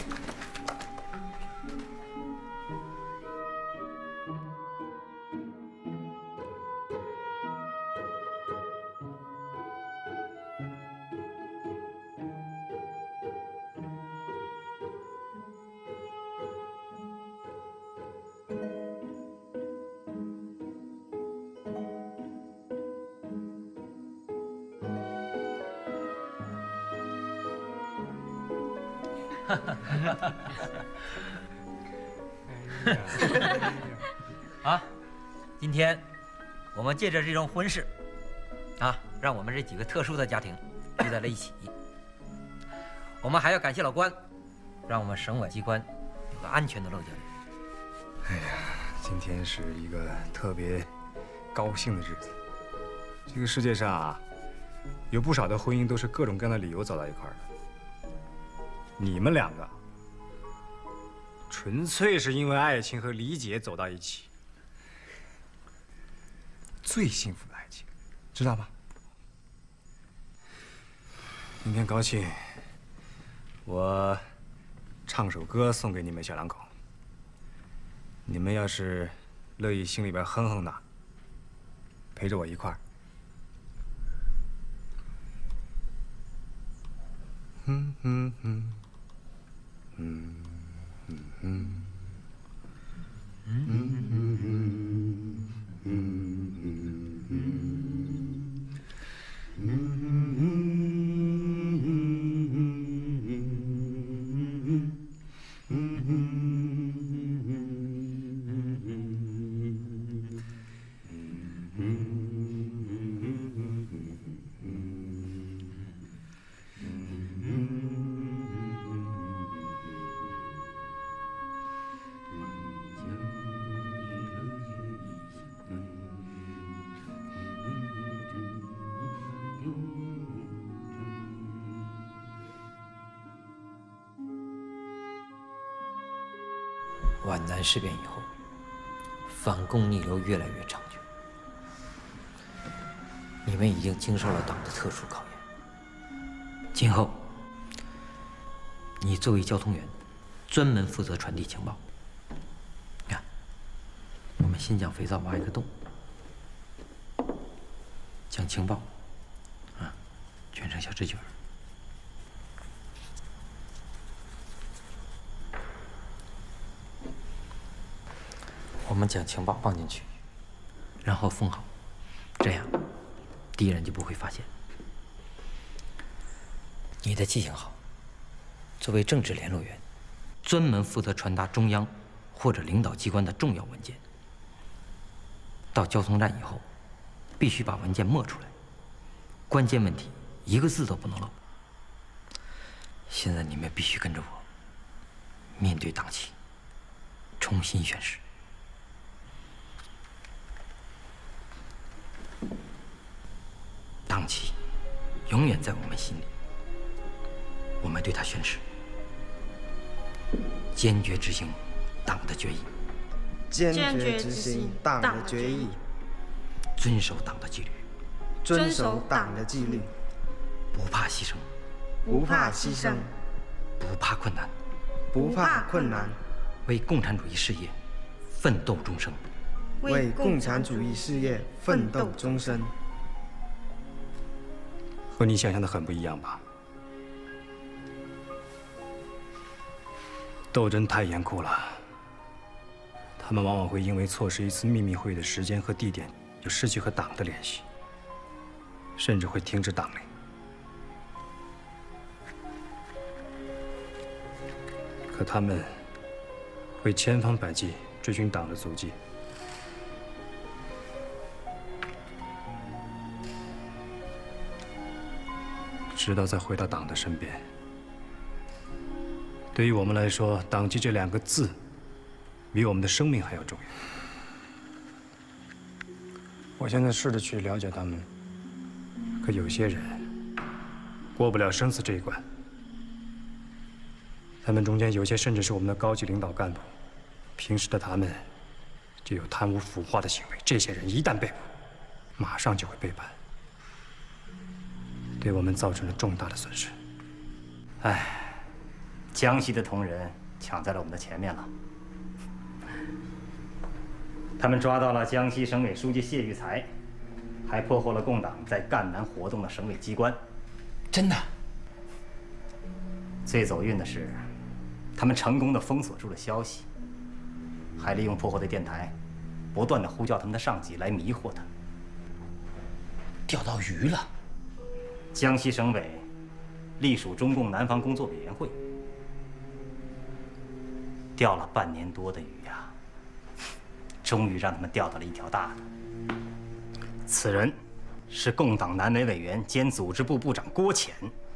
啊，今天我们借着这种婚事，啊，让我们这几个特殊的家庭聚在了一起。我们还要感谢老关，让我们省委机关有个安全的落脚点。 哎呀，今天是一个特别高兴的日子。这个世界上啊，有不少的婚姻都是各种各样的理由走到一块儿的。你们两个。 纯粹是因为爱情和理解走到一起，最幸福的爱情，知道吗？今天高兴，我唱首歌送给你们小两口。你们要是乐意心里边哼哼的，陪着我一块儿。嗯嗯嗯嗯。 嗯嗯嗯嗯嗯嗯嗯嗯皖南事变以后，反共逆流越来越猖獗。你们已经经受了党的特殊考验。今后，你作为交通员，专门负责传递情报。看，我们先将肥皂挖一个洞，将情报啊卷成小纸卷。 我们将情报放进去，然后封好，这样敌人就不会发现。你的记性好，作为政治联络员，专门负责传达中央或者领导机关的重要文件。到交通站以后，必须把文件默出来，关键问题一个字都不能漏。现在你们必须跟着我，面对党旗，重新宣誓。 党旗永远在我们心里。 们对他宣誓：坚决执行党的决议， 坚决执行党的决议， 遵守党的纪律， 遵守党的纪律， 不怕牺牲， 不怕牺牲， 不怕困难， 不怕困难， 为共产主义事业奋斗终生， 为共产主义事业奋斗终生。 和你想象的很不一样吧？斗争太严酷了，他们往往会因为错失一次秘密会议的时间和地点，就失去和党的联系，甚至会停止党令。可他们会千方百计追寻党的足迹。直到再回到党的身边。对于我们来说，党纪这两个字，比我们的生命还要重要。我现在试着去了解他们，可有些人过不了生死这一关。他们中间有些甚至是我们的高级领导干部，平时的他们就有贪污腐化的行为。这些人一旦被捕，马上就会背叛。 对我们造成了重大的损失。 唉，江西的同仁抢在了我们的前面了。他们抓到了江西省委书记谢玉才，还破获了共党在赣南活动的省委机关。 真的？ 最走运的是，他们成功的封锁住了消息，还利用破获的电台，不断的呼叫他们的上级来迷惑他。 钓到鱼了。 江西省委隶属中共南方工作委员会，钓了半年多的鱼呀，终于让他们钓到了一条大的。此人是共党南委委员兼组织部部长郭潜，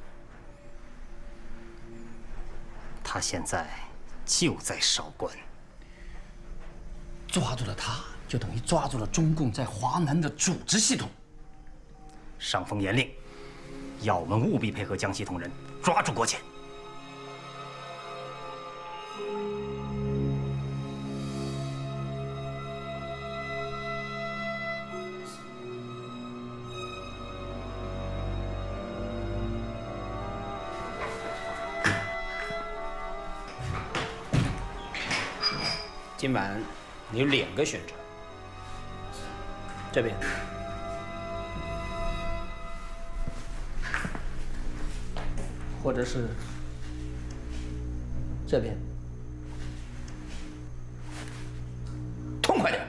他现在就在韶关。 抓住了他，就等于抓住了中共在华南的组织系统。 上峰严令。 要我们务必配合江西同仁，抓住郭潜。 今晚你有两个选择，这边。 或者是这边，痛快点！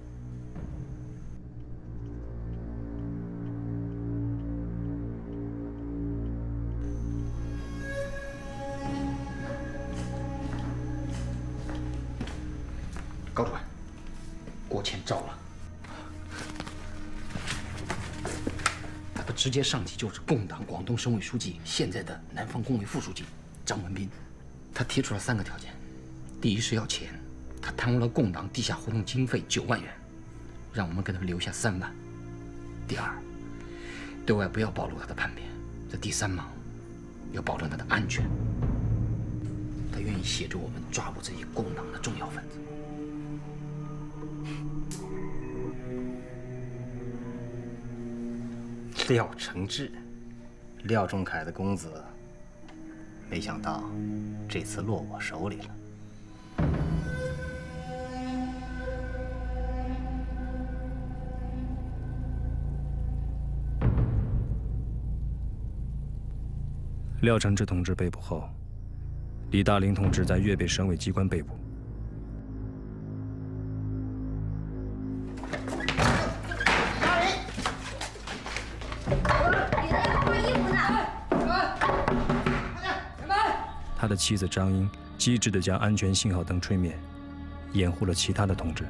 高主任，郭潜招了，他的直接上级就是共党广东省委书记，现在的南方工委副书记张文斌。他提出了三个条件：第一是要钱，他贪污了共党地下活动经费九万元，让我们给他留下三万；第二，对外不要暴露他的叛变；这第三嘛，要保证他的安全。他愿意协助我们抓捕这些共党的重要分子。 廖承志，廖仲恺的公子，没想到这次落我手里了。 廖承志同志被捕后，李大林同志在粤北省委机关被捕。 他的妻子张英机智地将安全信号灯吹灭，掩护了其他的同志。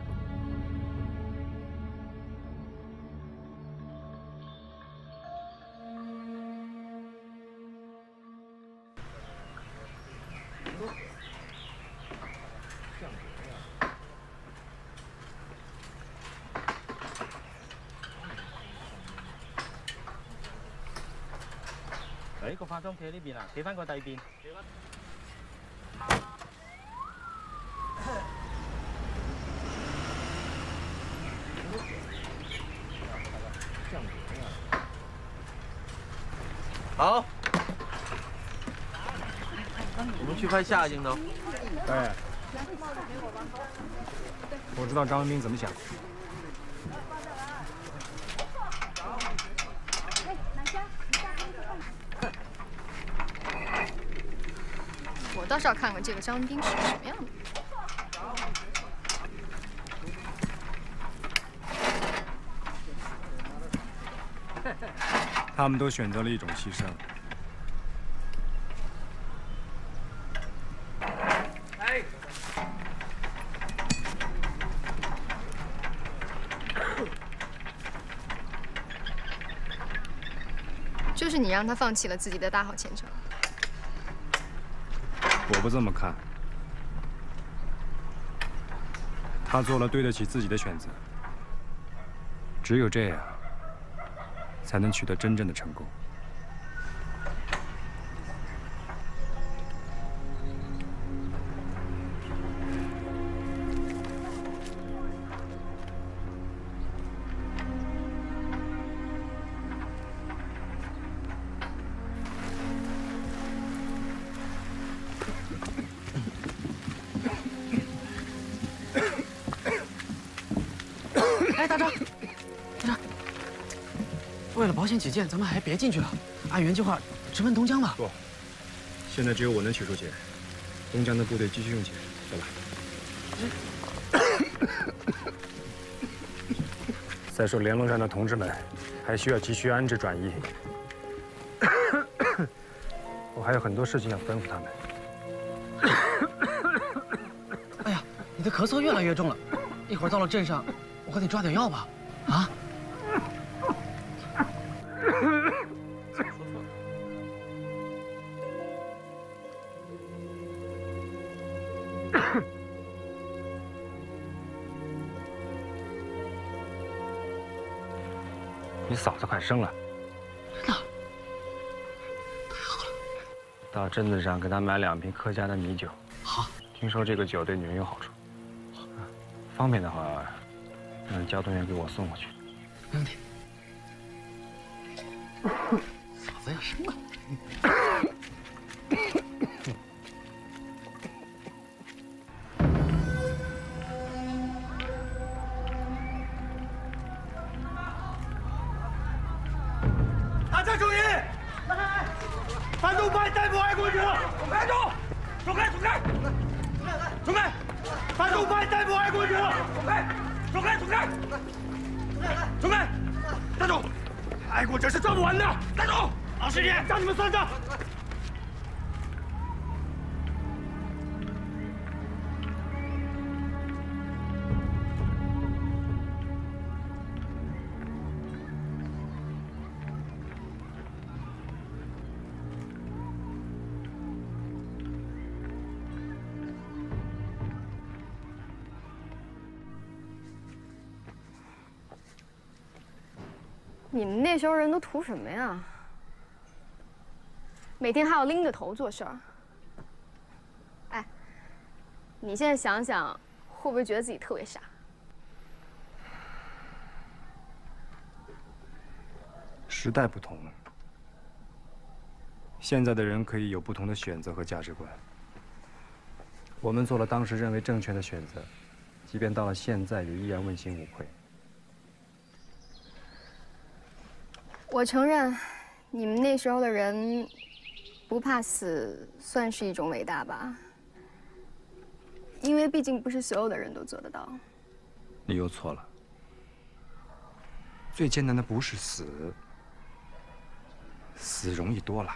哎， 個化妝企喺呢邊啊，企翻過第二邊。 好，我们去拍下个镜头。 对，我知道张文斌怎么想。 我倒是要看看这个张文斌是个什么样的。 他们都选择了一种牺牲。 哎， 就是你让他放弃了自己的大好前程。 我不这么看，他做了对得起自己的选择。只有这样。 才能取得真正的成功。 哎，大张，大张。 为了保险起见，咱们还别进去了。按原计划直奔东江吧。 不，现在只有我能取出钱，东江的部队继续用钱，走吧。再说联络上的同志们，还需要急需安置转移。我还有很多事情要吩咐他们。 哎呀，你的咳嗽越来越重了，一会儿到了镇上，我可得抓点药吧？啊？ 你嫂子快生了， 真的？ 太好了！到镇子上给她买两瓶客家的米酒。 好。 听说这个酒对女人有好处。方便的话，让交通员给我送过去。 没问题。嫂子要生了。 大家注意！反动派逮捕爱国者！站住！走开！走开！走开！反动派逮捕爱国者！走开！走开！走开！走开！站住！爱国者是抓不完的！站住！老师爷，让你们算账！ 你们那时候人都图什么呀？每天还要拎着头做事儿。哎，你现在想想，会不会觉得自己特别傻？ 时代不同了，现在的人可以有不同的选择和价值观。我们做了当时认为正确的选择，即便到了现在，也依然问心无愧。 我承认，你们那时候的人不怕死，算是一种伟大吧。因为毕竟不是所有的人都做得到。 你又错了。最艰难的不是死，死容易多了。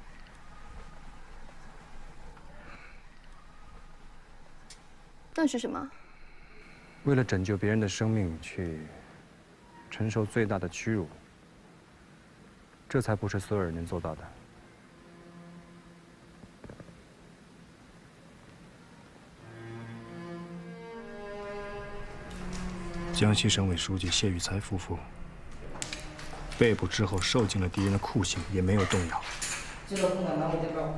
那是什么？ 为了拯救别人的生命，去承受最大的屈辱。 这才不是所有人能做到的。江西省委书记谢玉才夫妇被捕之后，受尽了敌人的酷刑，也没有动摇。 这个共产党委这边。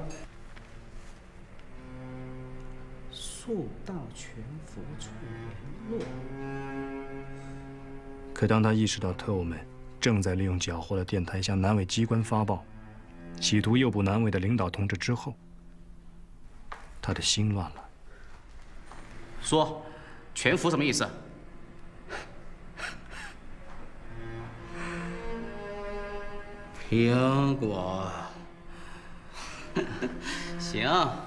速到全福处联络。 可当他意识到特务们正在利用缴获的电台向南委机关发报，企图诱捕南委的领导同志之后，他的心乱了。 说，全福什么意思？ 苹果。 行。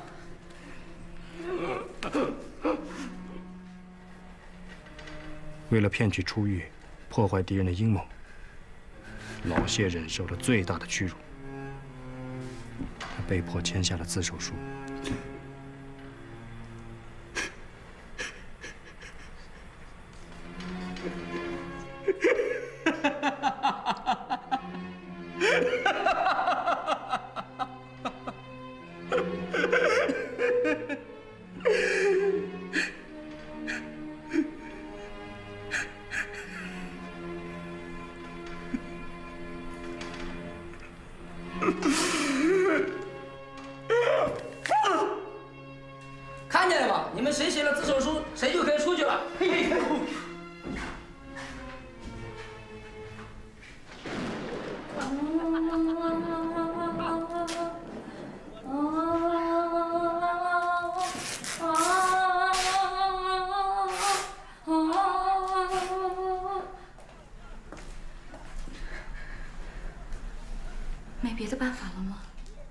为了骗取出狱，破坏敌人的阴谋，老谢忍受了最大的屈辱。他被迫签下了自首书。 看见了吗？你们谁写了自首书，谁就可以出去了。 没别的办法了吗？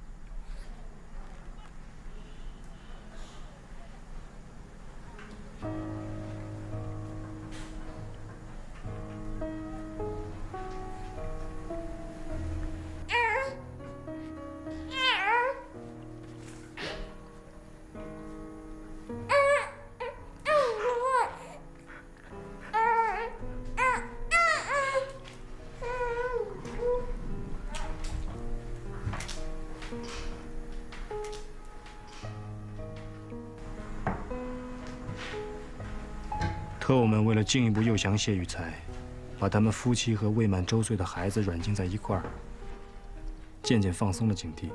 特务们为了进一步诱降谢玉才，把他们夫妻和未满周岁的孩子软禁在一块儿，渐渐放松了警惕。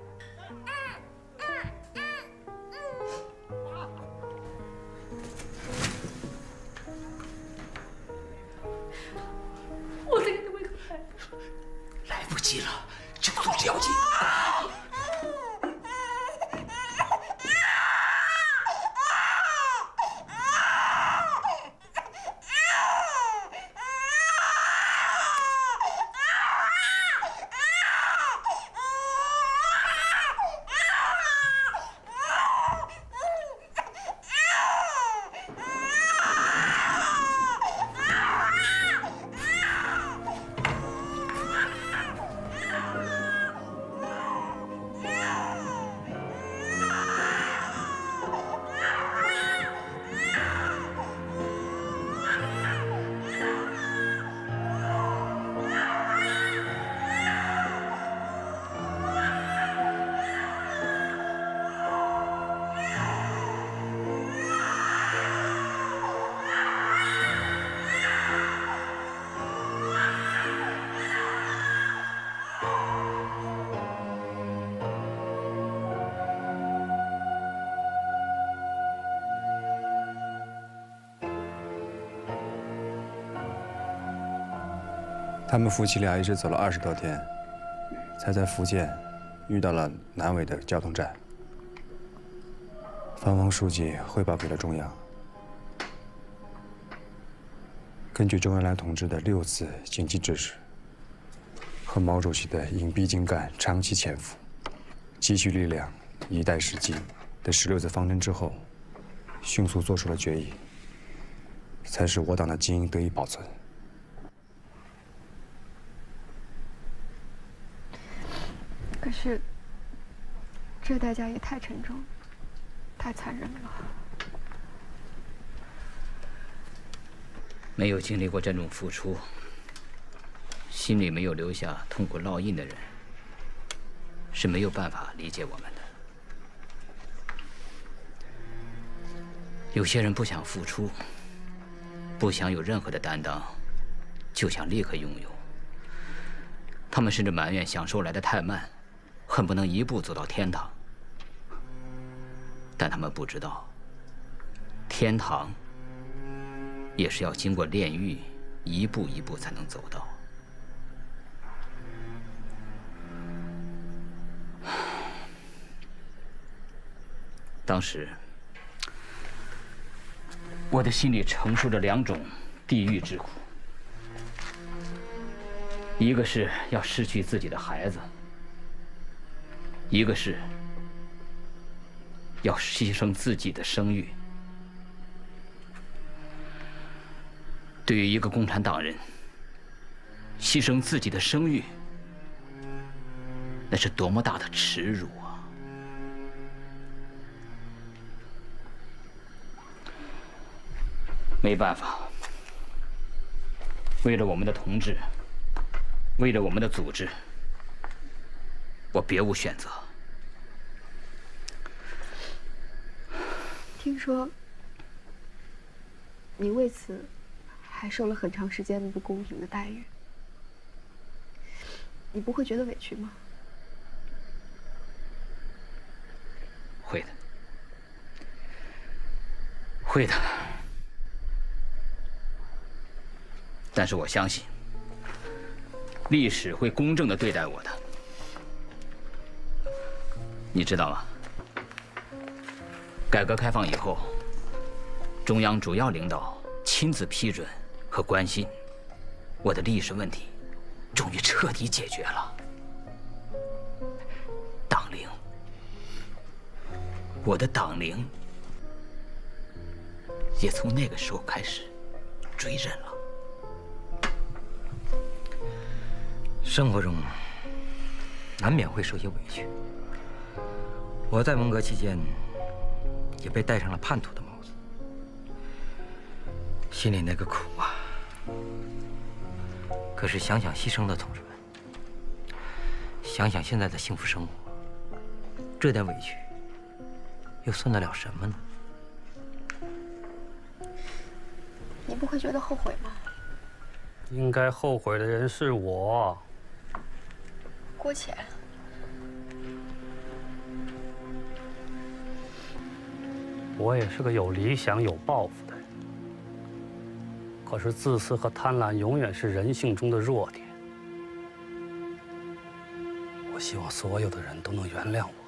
我再给你喂口奶。 来不及了，这个组织要紧。 他们夫妻俩一直走了二十多天，才在福建遇到了南委的交通站。方方书记汇报给了中央。根据周恩来同志的六次紧急指示和毛主席的隐蔽精干、长期潜伏、积蓄力量、以待时机的十六字方针之后，迅速做出了决议，才使我党的基因得以保存。 可是，这代价也太沉重，太残忍了。 没有经历过这种付出，心里没有留下痛苦烙印的人，是没有办法理解我们的。有些人不想付出，不想有任何的担当，就想立刻拥有。他们甚至埋怨享受来的太慢。 恨不能一步走到天堂。但他们不知道，天堂也是要经过炼狱，一步一步才能走到。当时，我的心里承受着两种地狱之苦，一个是要失去自己的孩子，一个是要牺牲自己的声誉。对于一个共产党人，牺牲自己的声誉，那是多么大的耻辱啊！没办法，为了我们的同志，为了我们的组织，我别无选择。 听说你为此还受了很长时间的不公平的待遇，你不会觉得委屈吗？ 会的，会的。但是我相信，历史会公正地对待我的。你知道吗？改革开放以后，中央主要领导亲自批准和关心，我的历史问题终于彻底解决了。党龄，我的党龄也从那个时候开始追认了。生活中难免会受些委屈。我在文革期间也被戴上了叛徒的帽子，心里那个苦啊！可是想想牺牲的同志们，想想现在的幸福生活，这点委屈又算得了什么呢？ 你不会觉得后悔吗？ 应该后悔的人是我。 郭潜， 我也是个有理想、有抱负的人。可是自私和贪婪永远是人性中的弱点。我希望所有的人都能原谅我，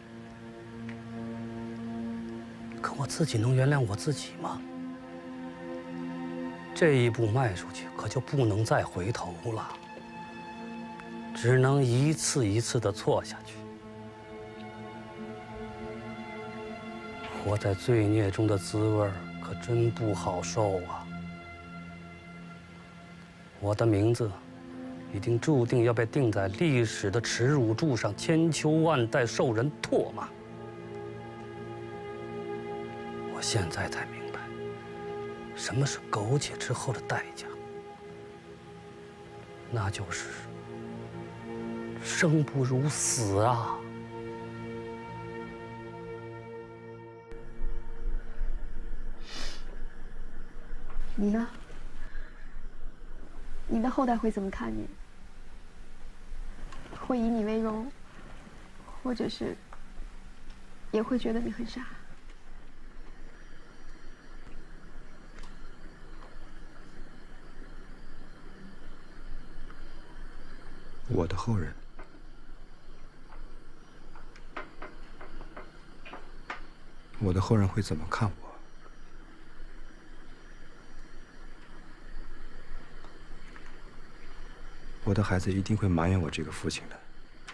可我自己能原谅我自己吗？这一步迈出去，可就不能再回头了。只能一次一次地错下去。活在罪孽中的滋味可真不好受啊！我的名字已经注定要被钉在历史的耻辱柱上，千秋万代受人唾骂。我现在才明白，什么是苟且之后的代价，那就是生不如死啊！ 你呢？你的后代会怎么看你？会以你为荣，或者是也会觉得你很傻？ 我的后人。我的后人会怎么看我？我的孩子一定会埋怨我这个父亲的。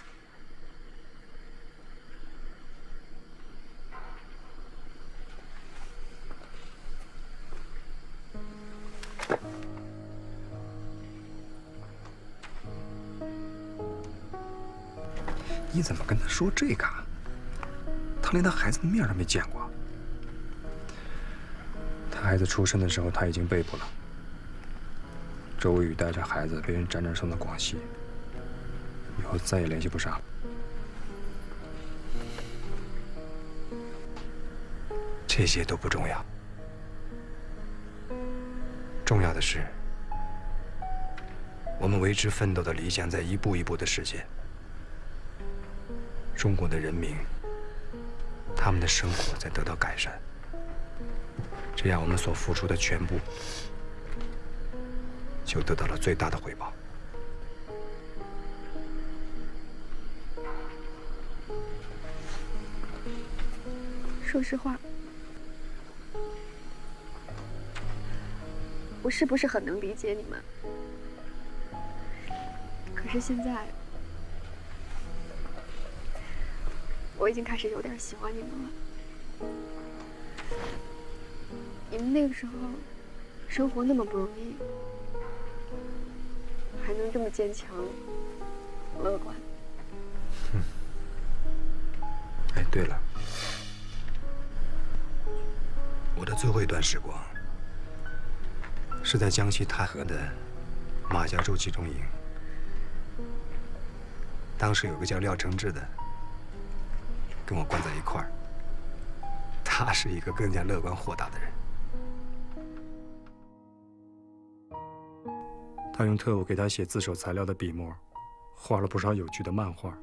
你怎么跟他说这个？他连他孩子的面都没见过。他孩子出生的时候，他已经被捕了。周微雨带着孩子被人辗转送到广西，以后再也联系不上了。这些都不重要，重要的是，我们为之奋斗的理想在一步一步的实现。 中国的人民，他们的生活在得到改善，这样我们所付出的全部就得到了最大的回报。 说实话，我是不是很能理解你们？可是现在，我已经开始有点喜欢你们了。你们那个时候生活那么不容易，还能这么坚强、乐观。 嗯。哎，对了，我的最后一段时光是在江西太和的马家洲集中营。当时有个叫廖承志的，跟我关在一块儿。他是一个更加乐观豁达的人。他用特务给他写自首材料的笔墨，画了不少有趣的漫画。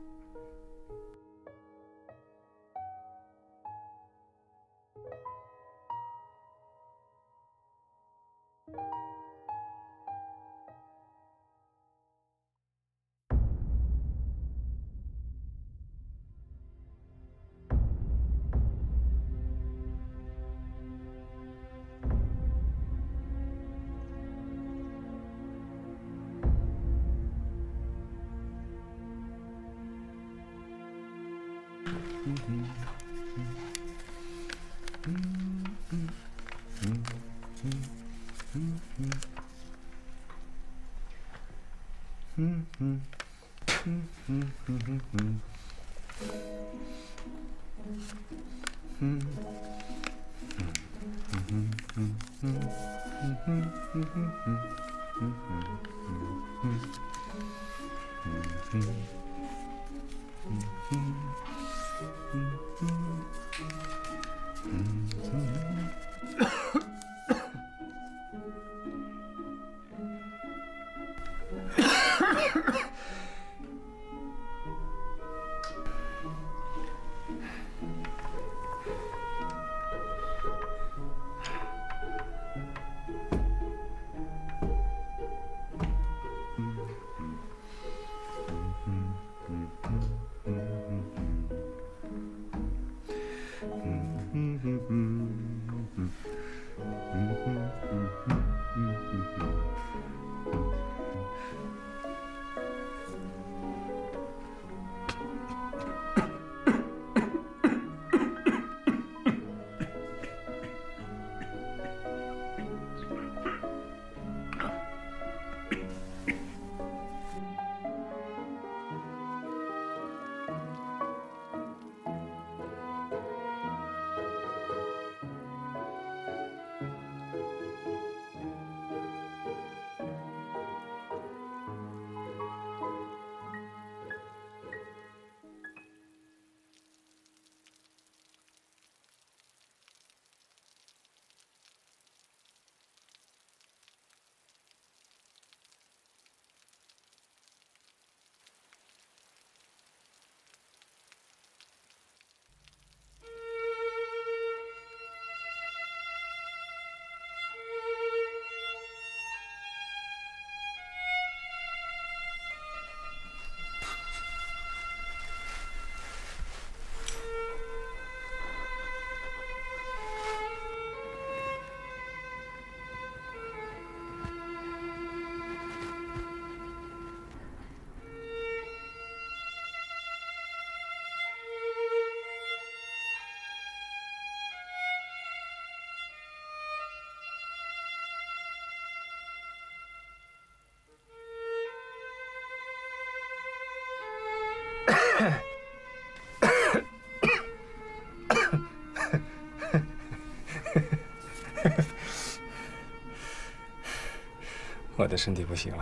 我的身体不行了，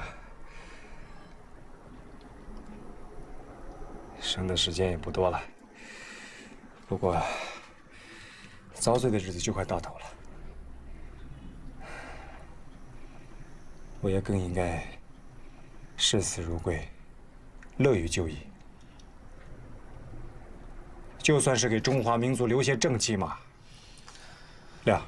剩的时间也不多了。不过，遭罪的日子就快到头了，我也更应该视死如归，乐于就义。 就算是给中华民族留些正气嘛。亮，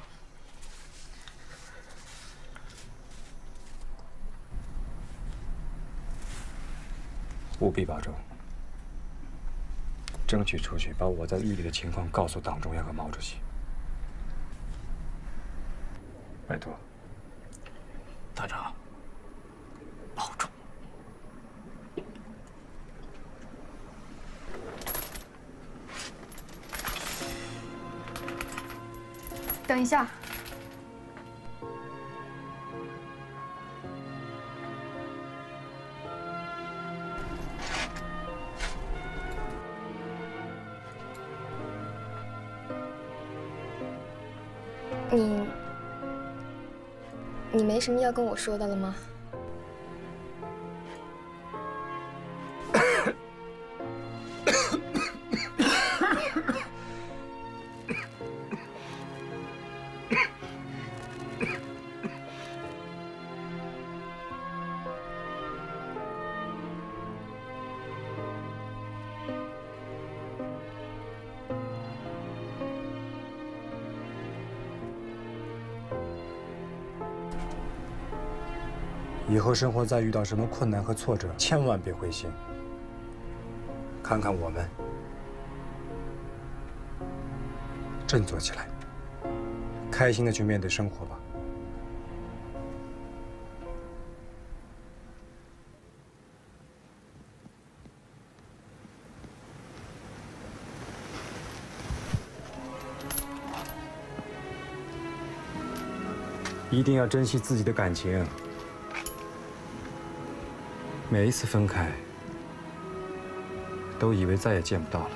务必保重，争取出去把我在狱里的情况告诉党中央和毛主席。拜托。 大长，保重。 等一下，你你没什么要跟我说的了吗？ 以后生活再遇到什么困难和挫折，千万别灰心。看看我们，振作起来，开心的去面对生活吧。一定要珍惜自己的感情。 每一次分开，都以为再也见不到了。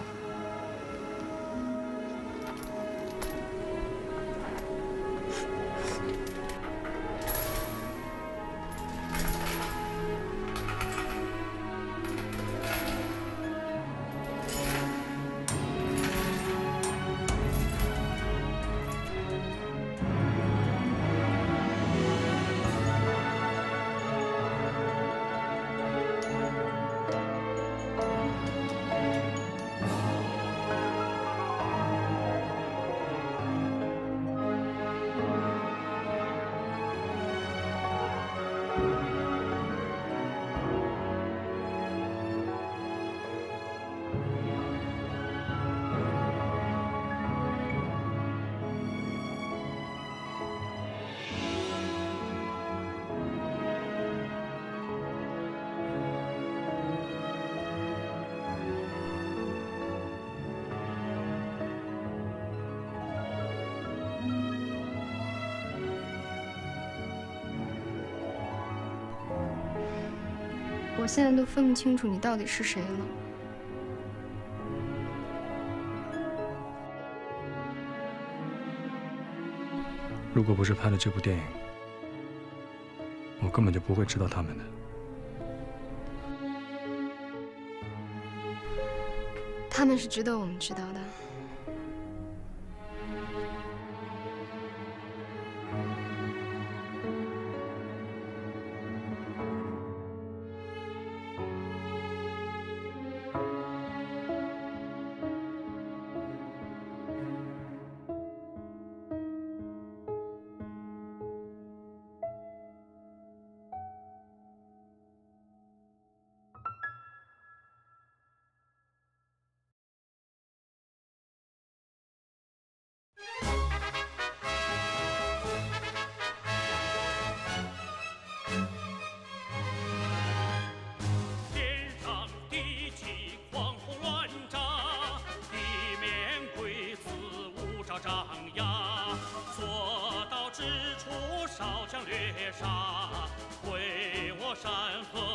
我现在都分不清楚你到底是谁了。 如果不是拍了这部电影，我根本就不会知道他们的。 他们是值得我们知道的。 少将掠杀，为我山河。